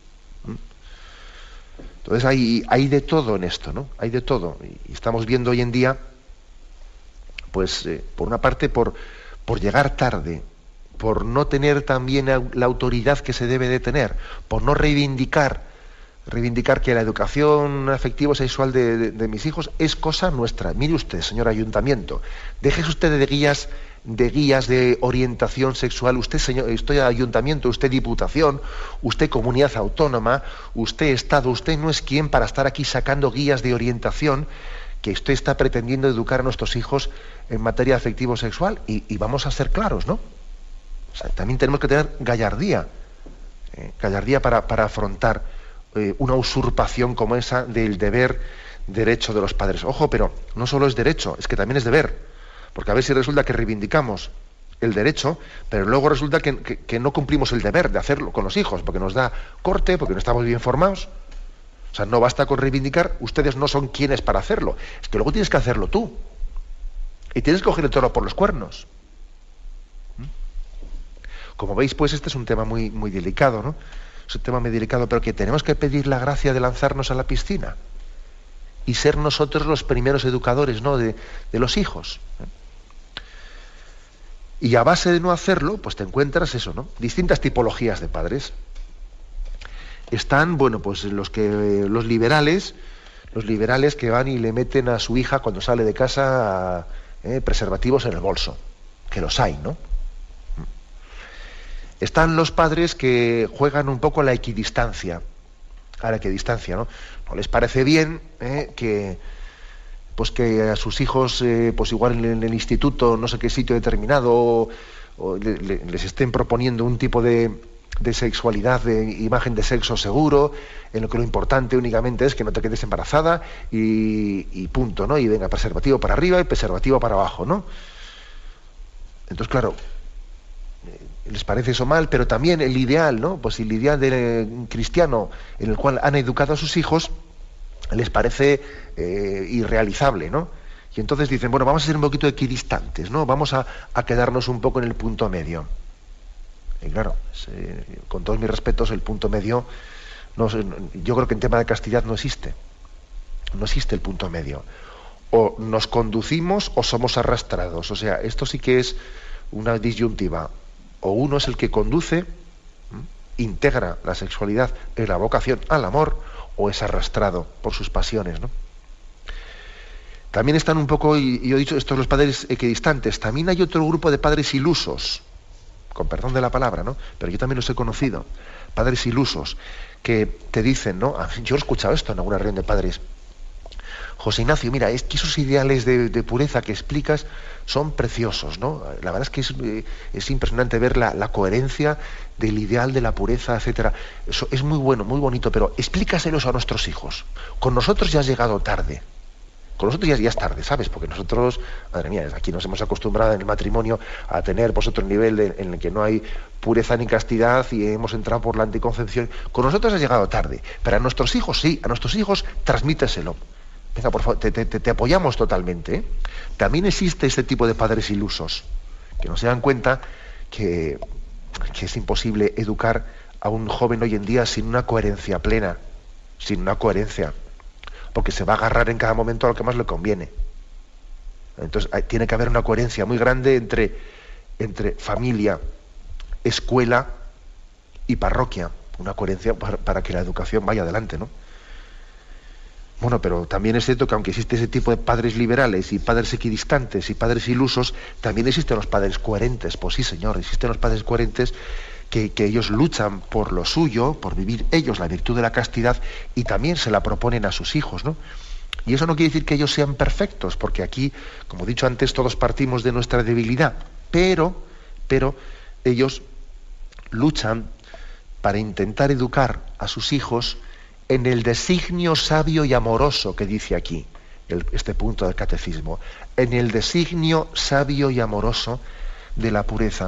Entonces hay de todo en esto, ¿no? Hay de todo. Y estamos viendo hoy en día, pues, por una parte, por llegar tarde, por no tener también la autoridad que se debe de tener, por no reivindicar que la educación afectivo-sexual de mis hijos es cosa nuestra. Mire usted, señor ayuntamiento, déjese usted de guías de orientación sexual, usted ayuntamiento, usted diputación, usted comunidad autónoma, usted Estado, usted no es quien para estar aquí sacando guías de orientación que usted está pretendiendo educar a nuestros hijos en materia afectivo-sexual, y vamos a ser claros, ¿no? O sea, también tenemos que tener gallardía para afrontar una usurpación como esa del derecho de los padres. Ojo, pero no solo es derecho, es que también es deber. Porque a ver si resulta que reivindicamos el derecho, pero luego resulta que no cumplimos el deber de hacerlo con los hijos, porque nos da corte, porque no estamos bien formados. O sea, no basta con reivindicar, ustedes no son quienes para hacerlo. Es que luego tienes que hacerlo tú. Y tienes que coger el toro por los cuernos. Como veis, pues este es un tema muy, muy delicado, ¿no? Es un tema muy delicado, pero que tenemos que pedir la gracia de lanzarnos a la piscina y ser nosotros los primeros educadores, ¿no?, de los hijos. Y a base de no hacerlo, pues te encuentras eso, ¿no? Distintas tipologías de padres. Están, bueno, pues los liberales que van y le meten a su hija cuando sale de casa preservativos en el bolso, que los hay, ¿no? Están los padres que juegan un poco a la equidistancia, ¿no? No les parece bien que a sus hijos, pues igual en el instituto, no sé qué sitio determinado, o les estén proponiendo un tipo de sexualidad, de imagen de sexo seguro, en lo que lo importante únicamente es que no te quedes embarazada y punto, ¿no? Y venga, preservativo para arriba y preservativo para abajo, ¿no? Entonces, claro, les parece eso mal, pero también el ideal, ¿no? Pues el ideal cristiano en el cual han educado a sus hijos les parece irrealizable, ¿no? Y entonces dicen, bueno, vamos a ser un poquito equidistantes, ¿no? Vamos a quedarnos un poco en el punto medio. Y claro, con todos mis respetos, el punto medio, yo creo que en tema de castidad no existe. No existe el punto medio. O nos conducimos o somos arrastrados. O sea, esto sí que es una disyuntiva. O uno es el que conduce, integra la sexualidad en la vocación al amor, o es arrastrado por sus pasiones, ¿no? También están un poco, y yo he dicho, estos los padres equidistantes. También hay otro grupo de padres ilusos, con perdón de la palabra, ¿no? Pero yo también los he conocido. Padres ilusos, que te dicen, ¿no? Yo he escuchado esto en alguna reunión de padres. José Ignacio, mira, es que esos ideales de pureza que explicas son preciosos, ¿no? La verdad es que es impresionante ver la coherencia del ideal de la pureza, etcétera. Eso es muy bueno, muy bonito, pero explícaselos a nuestros hijos. Con nosotros ya has llegado tarde. Con nosotros ya es tarde, ¿sabes? Porque nosotros, madre mía, aquí nos hemos acostumbrado en el matrimonio a tener pues otro nivel en el que no hay pureza ni castidad y hemos entrado por la anticoncepción. Con nosotros has llegado tarde, pero a nuestros hijos sí, a nuestros hijos transmíteselo. Venga, por favor, te apoyamos totalmente, ¿eh? También existe este tipo de padres ilusos, que no se dan cuenta que es imposible educar a un joven hoy en día sin una coherencia plena, sin una coherencia, porque se va a agarrar en cada momento a lo que más le conviene. Entonces tiene que haber una coherencia muy grande entre familia, escuela y parroquia, una coherencia para que la educación vaya adelante, ¿no? Bueno, pero también es cierto que aunque existe ese tipo de padres liberales y padres equidistantes y padres ilusos, también existen los padres coherentes. Pues sí, señor, existen los padres coherentes que ellos luchan por lo suyo, por vivir ellos la virtud de la castidad y también se la proponen a sus hijos, ¿no? Y eso no quiere decir que ellos sean perfectos, porque aquí, como he dicho antes, todos partimos de nuestra debilidad, pero ellos luchan para intentar educar a sus hijos en el designio sabio y amoroso que dice aquí, este punto del catecismo, en el designio sabio y amoroso de la pureza.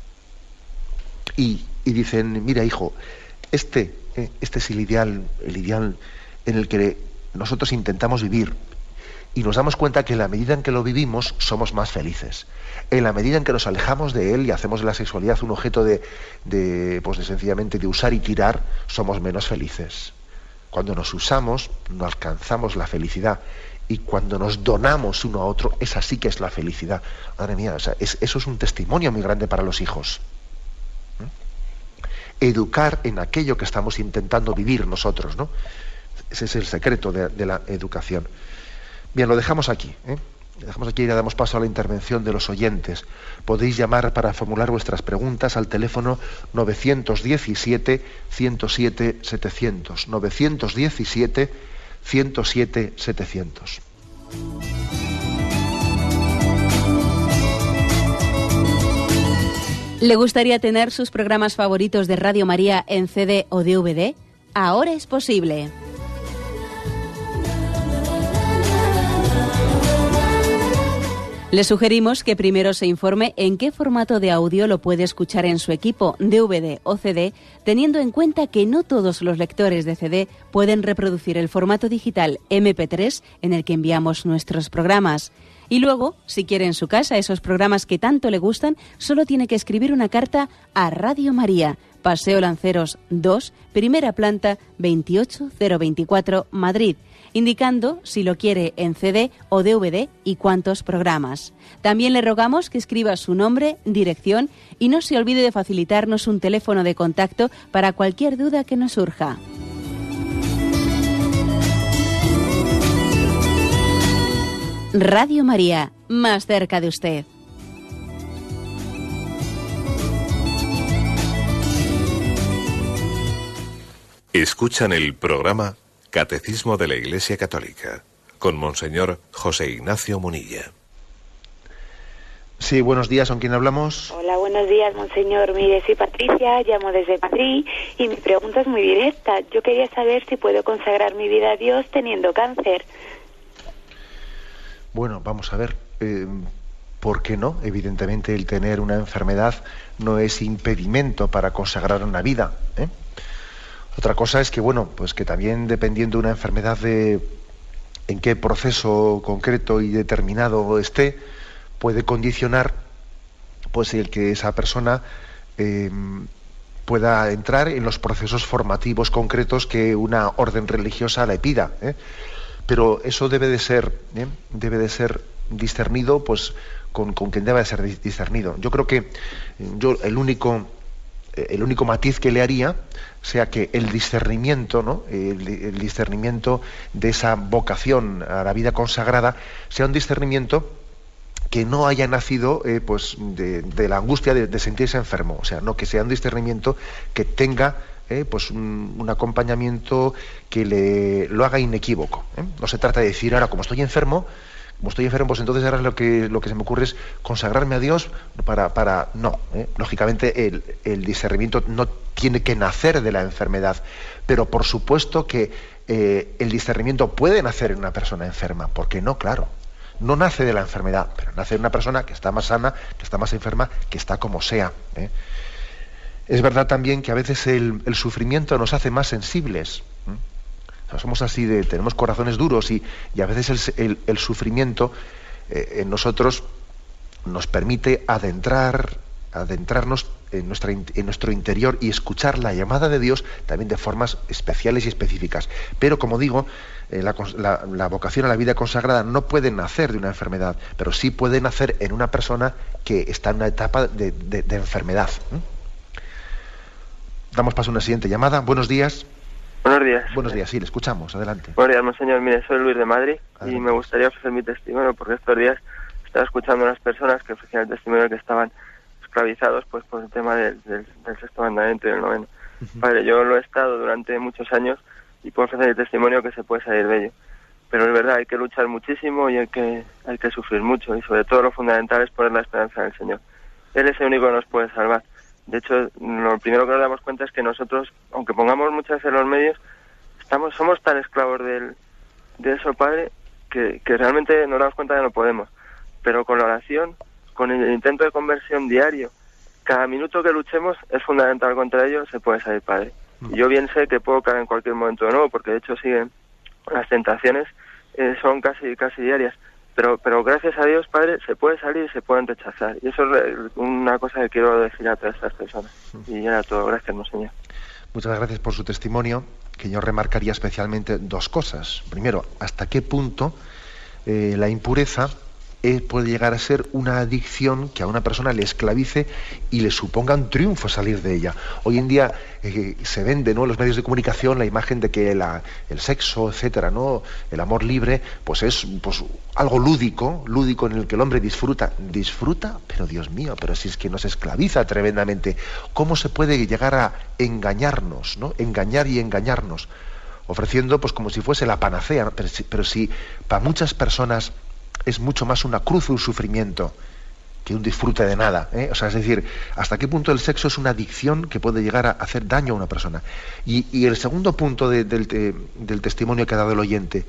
Y dicen, mira hijo, este es el ideal en el que nosotros intentamos vivir, y nos damos cuenta que en la medida en que lo vivimos somos más felices. En la medida en que nos alejamos de él y hacemos de la sexualidad un objeto de sencillamente de usar y tirar, somos menos felices. Cuando nos usamos, no alcanzamos la felicidad. Y cuando nos donamos uno a otro, esa sí que es la felicidad. Madre mía, o sea, eso es un testimonio muy grande para los hijos. Educar en aquello que estamos intentando vivir nosotros, ¿no? Ese es el secreto de la educación. Bien, lo dejamos aquí, ¿eh? Lo dejamos aquí y ya damos paso a la intervención de los oyentes. Podéis llamar para formular vuestras preguntas al teléfono 917-107-700. 917-107-700. ¿Le gustaría tener sus programas favoritos de Radio María en CD o DVD? Ahora es posible. Le sugerimos que primero se informe en qué formato de audio lo puede escuchar en su equipo, DVD o CD, teniendo en cuenta que no todos los lectores de CD pueden reproducir el formato digital MP3 en el que enviamos nuestros programas. Y luego, si quiere en su casa esos programas que tanto le gustan, solo tiene que escribir una carta a Radio María, Paseo Lanceros 2, primera planta, 28024, Madrid, indicando si lo quiere en CD o DVD y cuántos programas. También le rogamos que escriba su nombre, dirección y no se olvide de facilitarnos un teléfono de contacto para cualquier duda que nos surja. Radio María, más cerca de usted. Escuchan el programa Catecismo de la Iglesia Católica con Monseñor José Ignacio Munilla. Sí, buenos días, ¿con quién hablamos? Hola, buenos días, monseñor. Mire, soy Patricia, llamo desde Madrid y mi pregunta es muy directa. Yo quería saber si puedo consagrar mi vida a Dios teniendo cáncer. Bueno, vamos a ver, ¿por qué no? Evidentemente el tener una enfermedad no es impedimento para consagrar una vida, ¿eh? Otra cosa es que, bueno, pues que también dependiendo de una enfermedad en qué proceso concreto y determinado esté, puede condicionar pues el que esa persona pueda entrar en los procesos formativos concretos que una orden religiosa le pida, ¿eh? Pero eso debe de ser discernido, pues con quien debe de ser discernido. Yo creo que el único matiz que le haría sea que el discernimiento, ¿no? El discernimiento de esa vocación a la vida consagrada sea un discernimiento que no haya nacido pues de la angustia de sentirse enfermo, o sea, no que sea un discernimiento que tenga pues un acompañamiento que lo haga inequívoco, ¿eh? No se trata de decir ahora como estoy enfermo, pues entonces ahora lo que se me ocurre es consagrarme a Dios para no, ¿eh? Lógicamente el discernimiento no tiene que nacer de la enfermedad, pero por supuesto que el discernimiento puede nacer en una persona enferma, ¿por qué no? Claro, no nace de la enfermedad, pero nace en una persona que está más sana, que está más enferma, que está como sea, ¿eh? Es verdad también que a veces el sufrimiento nos hace más sensibles, ¿eh? O sea, somos así, tenemos corazones duros y a veces el sufrimiento en nosotros nos permite adentrarnos en nuestro interior y escuchar la llamada de Dios también de formas especiales y específicas. Pero como digo, la vocación a la vida consagrada no puede nacer de una enfermedad, pero sí puede nacer en una persona que está en una etapa de enfermedad. Damos paso a una siguiente llamada. Buenos días. Buenos días. Buenos días, sí, le escuchamos, adelante. Buenos días, monseñor. Mire, soy Luis de Madrid y me gustaría ofrecer mi testimonio porque estos días estaba escuchando a unas personas que ofrecían el testimonio que estaban esclavizados pues por el tema del sexto mandamiento y del noveno. Uh-huh. Padre, yo lo he estado durante muchos años y puedo ofrecer el testimonio que se puede salir de ello. Pero es verdad, hay que luchar muchísimo y hay que sufrir mucho y sobre todo lo fundamental es poner la esperanza en el Señor. Él es el único que nos puede salvar. De hecho, lo primero que nos damos cuenta es que nosotros, aunque pongamos muchas veces los medios, somos tan esclavos de eso, Padre, que realmente nos damos cuenta que no podemos. Pero con la oración, con el intento de conversión diario, cada minuto que luchemos es fundamental contra ello, se puede salir, Padre. Y yo bien sé que puedo caer en cualquier momento de nuevo, porque de hecho siguen las tentaciones, son casi diarias. Pero gracias a Dios, Padre, se puede salir y se pueden rechazar. Y eso es una cosa que quiero decir a todas estas personas. Y era todo. Gracias, monseñor. Muchas gracias por su testimonio, que yo remarcaría especialmente dos cosas. Primero, hasta qué punto la impureza puede llegar a ser una adicción que a una persona le esclavice y le suponga un triunfo salir de ella. Hoy en día se vende, ¿no?, en los medios de comunicación la imagen de que el sexo, etcétera, ¿no?, el amor libre, pues es pues algo lúdico en el que el hombre disfruta, pero Dios mío, pero si es que nos esclaviza tremendamente. ¿Cómo se puede llegar a engañarnos, ¿no?, engañar y engañarnos, ofreciendo pues como si fuese la panacea, ¿no? Pero si para muchas personas es mucho más una cruz, un sufrimiento, que un disfrute de nada, ¿eh? O sea, es decir, hasta qué punto el sexo es una adicción que puede llegar a hacer daño a una persona. Y el segundo punto del testimonio que ha dado el oyente,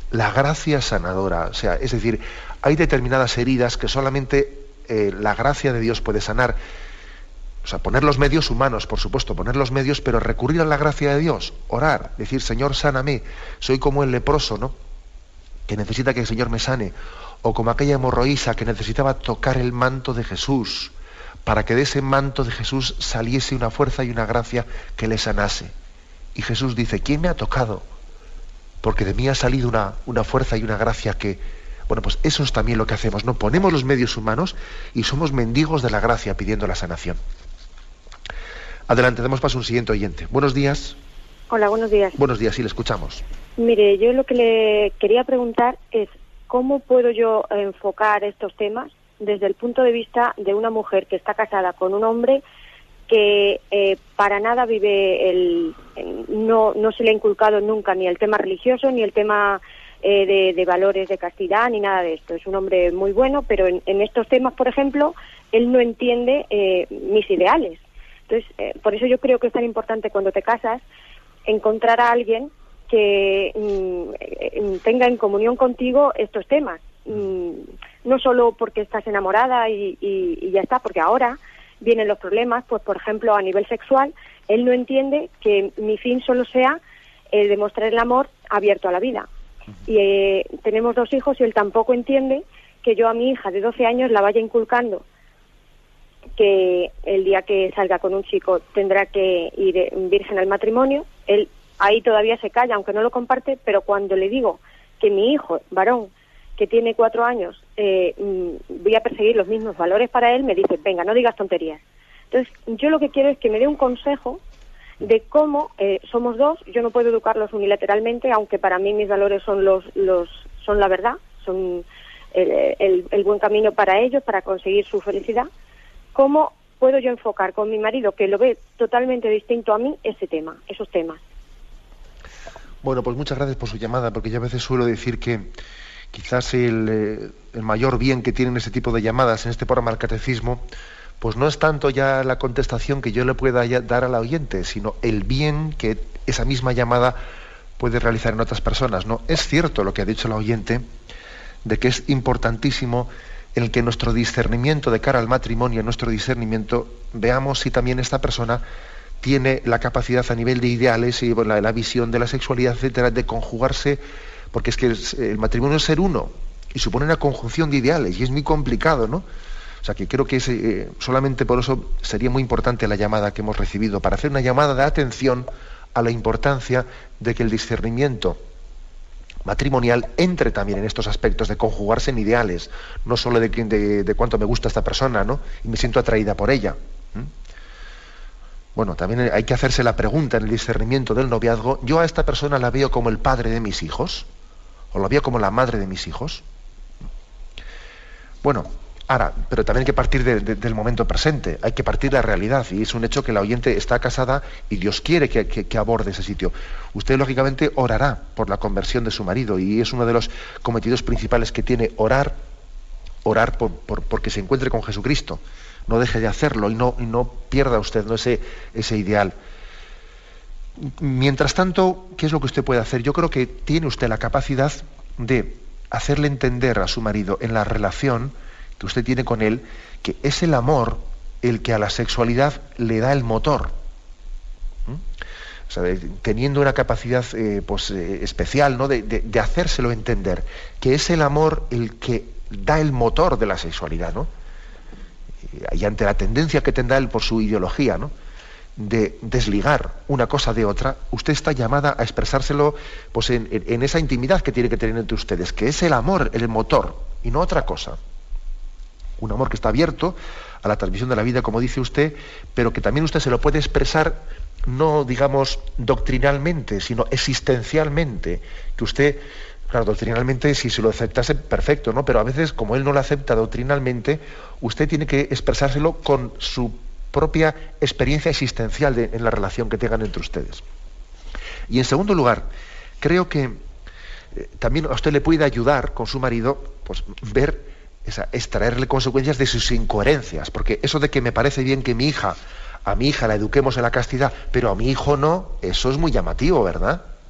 la gracia sanadora. O sea, es decir, hay determinadas heridas que solamente la gracia de Dios puede sanar. O sea, poner los medios humanos, por supuesto, poner los medios, pero recurrir a la gracia de Dios, orar, decir, Señor, sáname. Soy como el leproso, ¿no?, que necesita que el Señor me sane, o como aquella hemorroísa que necesitaba tocar el manto de Jesús, para que de ese manto de Jesús saliese una fuerza y una gracia que le sanase. Y Jesús dice, ¿quién me ha tocado? Porque de mí ha salido una fuerza y una gracia que... Bueno, pues eso es también lo que hacemos, ¿no? Ponemos los medios humanos y somos mendigos de la gracia pidiendo la sanación. Adelante, damos paso a un siguiente oyente. Buenos días. Hola, buenos días. Buenos días, sí, le escuchamos. Mire, yo lo que le quería preguntar es cómo puedo yo enfocar estos temas desde el punto de vista de una mujer que está casada con un hombre que para nada vive no se le ha inculcado nunca ni el tema religioso ni el tema de valores de castidad ni nada de esto. Es un hombre muy bueno, pero en estos temas, por ejemplo, él no entiende mis ideales. Entonces, por eso yo creo que es tan importante cuando te casas encontrar a alguien que tenga en comunión contigo estos temas. No solo porque estás enamorada y ya está, porque ahora vienen los problemas, pues por ejemplo a nivel sexual, él no entiende que mi fin solo sea demostrar el amor abierto a la vida. Y tenemos 2 hijos y él tampoco entiende que yo a mi hija de 12 años la vaya inculcando que el día que salga con un chico tendrá que ir virgen al matrimonio. Él ahí todavía se calla, aunque no lo comparte, pero cuando le digo que mi hijo, varón, que tiene 4 años, voy a perseguir los mismos valores para él, me dice, venga, no digas tonterías. Entonces, yo lo que quiero es que me dé un consejo de cómo somos 2, yo no puedo educarlos unilateralmente, aunque para mí mis valores son son la verdad, son el buen camino para ellos, para conseguir su felicidad. ¿Cómo puedo yo enfocar con mi marido, que lo ve totalmente distinto a mí, esos temas? Bueno, pues muchas gracias por su llamada, porque yo a veces suelo decir que quizás el mayor bien que tienen este tipo de llamadas en este programa del Catecismo, pues no es tanto ya la contestación que yo le pueda dar al oyente, sino el bien que esa misma llamada puede realizar en otras personas, ¿no? Es cierto lo que ha dicho el oyente, de que es importantísimo el que nuestro discernimiento de cara al matrimonio, nuestro discernimiento, veamos si también esta persona tiene la capacidad a nivel de ideales y la visión de la sexualidad, etcétera, de conjugarse, porque es que el matrimonio es ser uno y supone una conjunción de ideales y es muy complicado, ¿no? O sea que creo que solamente por eso sería muy importante la llamada que hemos recibido, para hacer una llamada de atención a la importancia de que el discernimiento matrimonial entre también en estos aspectos de conjugarse en ideales, no solo de cuánto me gusta esta persona, ¿no?, y me siento atraída por ella. Bueno, también hay que hacerse la pregunta en el discernimiento del noviazgo, ¿yo a esta persona la veo como el padre de mis hijos? ¿O la veo como la madre de mis hijos? Bueno, ahora, pero también hay que partir del momento presente, hay que partir de la realidad, y es un hecho que la oyente está casada y Dios quiere que aborde ese sitio. Usted, lógicamente, orará por la conversión de su marido, y es uno de los cometidos principales que tiene, orar porque se encuentre con Jesucristo. No deje de hacerlo y no pierda usted, ¿no?, ese ideal. Mientras tanto, ¿qué es lo que usted puede hacer? Yo creo que tiene usted la capacidad de hacerle entender a su marido en la relación que usted tiene con él, que es el amor el que a la sexualidad le da el motor. O sea, teniendo una capacidad especial, ¿no?, de hacérselo entender, que es el amor el que da el motor de la sexualidad, ¿no? Y ante la tendencia que tendrá él por su ideología, ¿no?, de desligar una cosa de otra, usted está llamada a expresárselo pues en esa intimidad que tiene que tener entre ustedes, que es el amor el motor y no otra cosa. Un amor que está abierto a la transmisión de la vida, como dice usted, pero que también usted se lo puede expresar no, digamos, doctrinalmente, sino existencialmente. Que usted, claro, doctrinalmente, si se lo aceptase, perfecto, ¿no? Pero a veces, como él no lo acepta doctrinalmente, usted tiene que expresárselo con su propia experiencia existencial en la relación que tengan entre ustedes. Y en segundo lugar, creo que también a usted le puede ayudar con su marido, pues ver, extraerle consecuencias de sus incoherencias, porque eso de que me parece bien que a mi hija la eduquemos en la castidad, pero a mi hijo no, eso es muy llamativo, ¿verdad?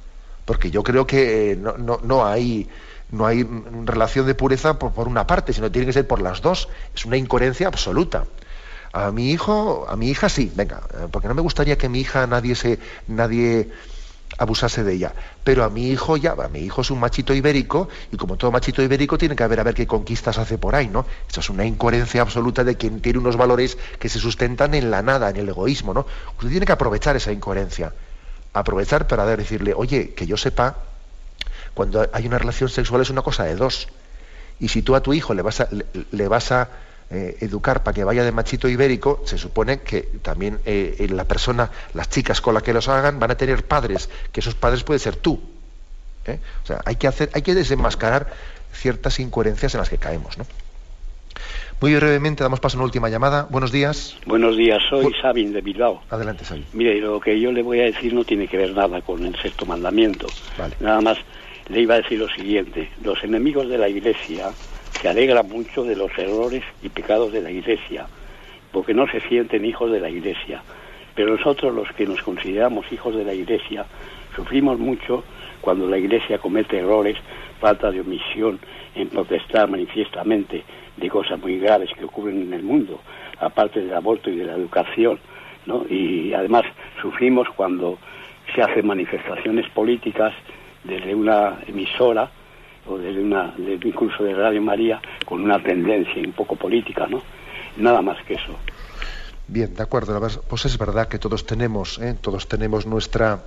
porque yo creo que no hay relación de pureza por una parte, sino tiene que ser por las dos. Es una incoherencia absoluta. A mi hija sí, venga, porque no me gustaría que mi hija nadie abusase de ella. Pero mi hijo es un machito ibérico, y como todo machito ibérico tiene que ver qué conquistas hace por ahí, ¿no? Eso es una incoherencia absoluta de quien tiene unos valores que se sustentan en la nada, en el egoísmo, ¿no? Usted tiene que aprovechar esa incoherencia. Aprovechar para decirle, oye, que yo sepa, cuando hay una relación sexual es una cosa de dos. Y si tú a tu hijo le vas a educar para que vaya de machito ibérico, se supone que también las chicas con las que los hagan van a tener padres, que esos padres pueden ser tú. O sea, hay que desenmascarar ciertas incoherencias en las que caemos, ¿no? Muy brevemente damos paso a una última llamada. Buenos días. Buenos días, soy Sabin de Bilbao. Adelante, Sabin. Mire, lo que yo le voy a decir no tiene que ver nada con el sexto mandamiento. Vale. Nada más le iba a decir lo siguiente: los enemigos de la Iglesia se alegran mucho de los errores y pecados de la Iglesia, porque no se sienten hijos de la Iglesia. Pero nosotros, los que nos consideramos hijos de la Iglesia, sufrimos mucho cuando la Iglesia comete errores, falta de omisión en protestar manifiestamente de cosas muy graves que ocurren en el mundo, aparte del aborto y de la educación, ¿no? Y además sufrimos cuando se hacen manifestaciones políticas desde una emisora o incluso de Radio María, con una tendencia un poco política, ¿no? Nada más que eso. Bien, de acuerdo. Pues es verdad que todos tenemos nuestras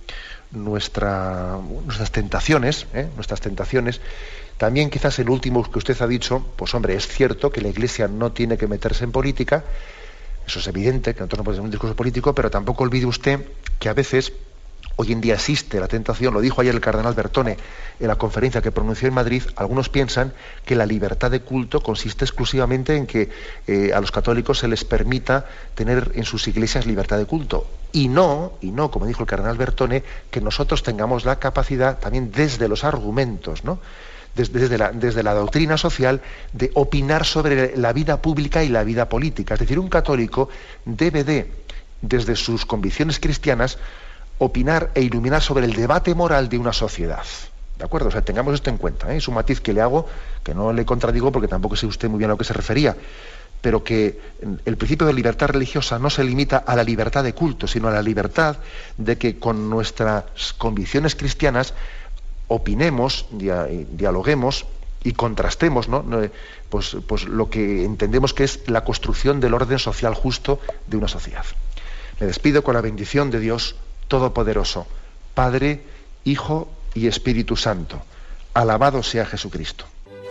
tentaciones, También quizás el último que usted ha dicho, pues hombre, es cierto que la Iglesia no tiene que meterse en política, eso es evidente, que nosotros no podemos hacer un discurso político, pero tampoco olvide usted que a veces hoy en día existe la tentación, lo dijo ayer el cardenal Bertone en la conferencia que pronunció en Madrid. Algunos piensan que la libertad de culto consiste exclusivamente en que a los católicos se les permita tener en sus iglesias libertad de culto. Y no, como dijo el cardenal Bertone, que nosotros tengamos la capacidad también desde los argumentos, ¿no? Desde la doctrina social, de opinar sobre la vida pública y la vida política. Es decir, un católico debe desde sus convicciones cristianas, opinar e iluminar sobre el debate moral de una sociedad. ¿De acuerdo? O sea, tengamos esto en cuenta, ¿eh? Es un matiz que le hago, que no le contradigo porque tampoco sé usted muy bien a lo que se refería, pero que el principio de libertad religiosa no se limita a la libertad de culto, sino a la libertad de que con nuestras convicciones cristianas opinemos, dialoguemos y contrastemos, ¿no? Pues lo que entendemos que es la construcción del orden social justo de una sociedad. Me despido con la bendición de Dios Todopoderoso, Padre, Hijo y Espíritu Santo. Alabado sea Jesucristo.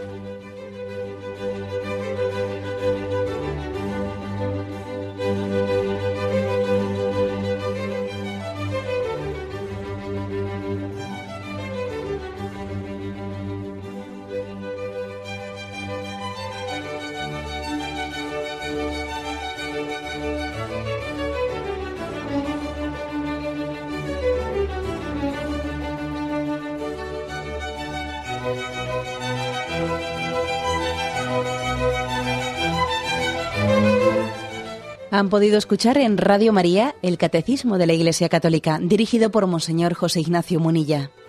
Han podido escuchar en Radio María el Catecismo de la Iglesia Católica, dirigido por Monseñor José Ignacio Munilla.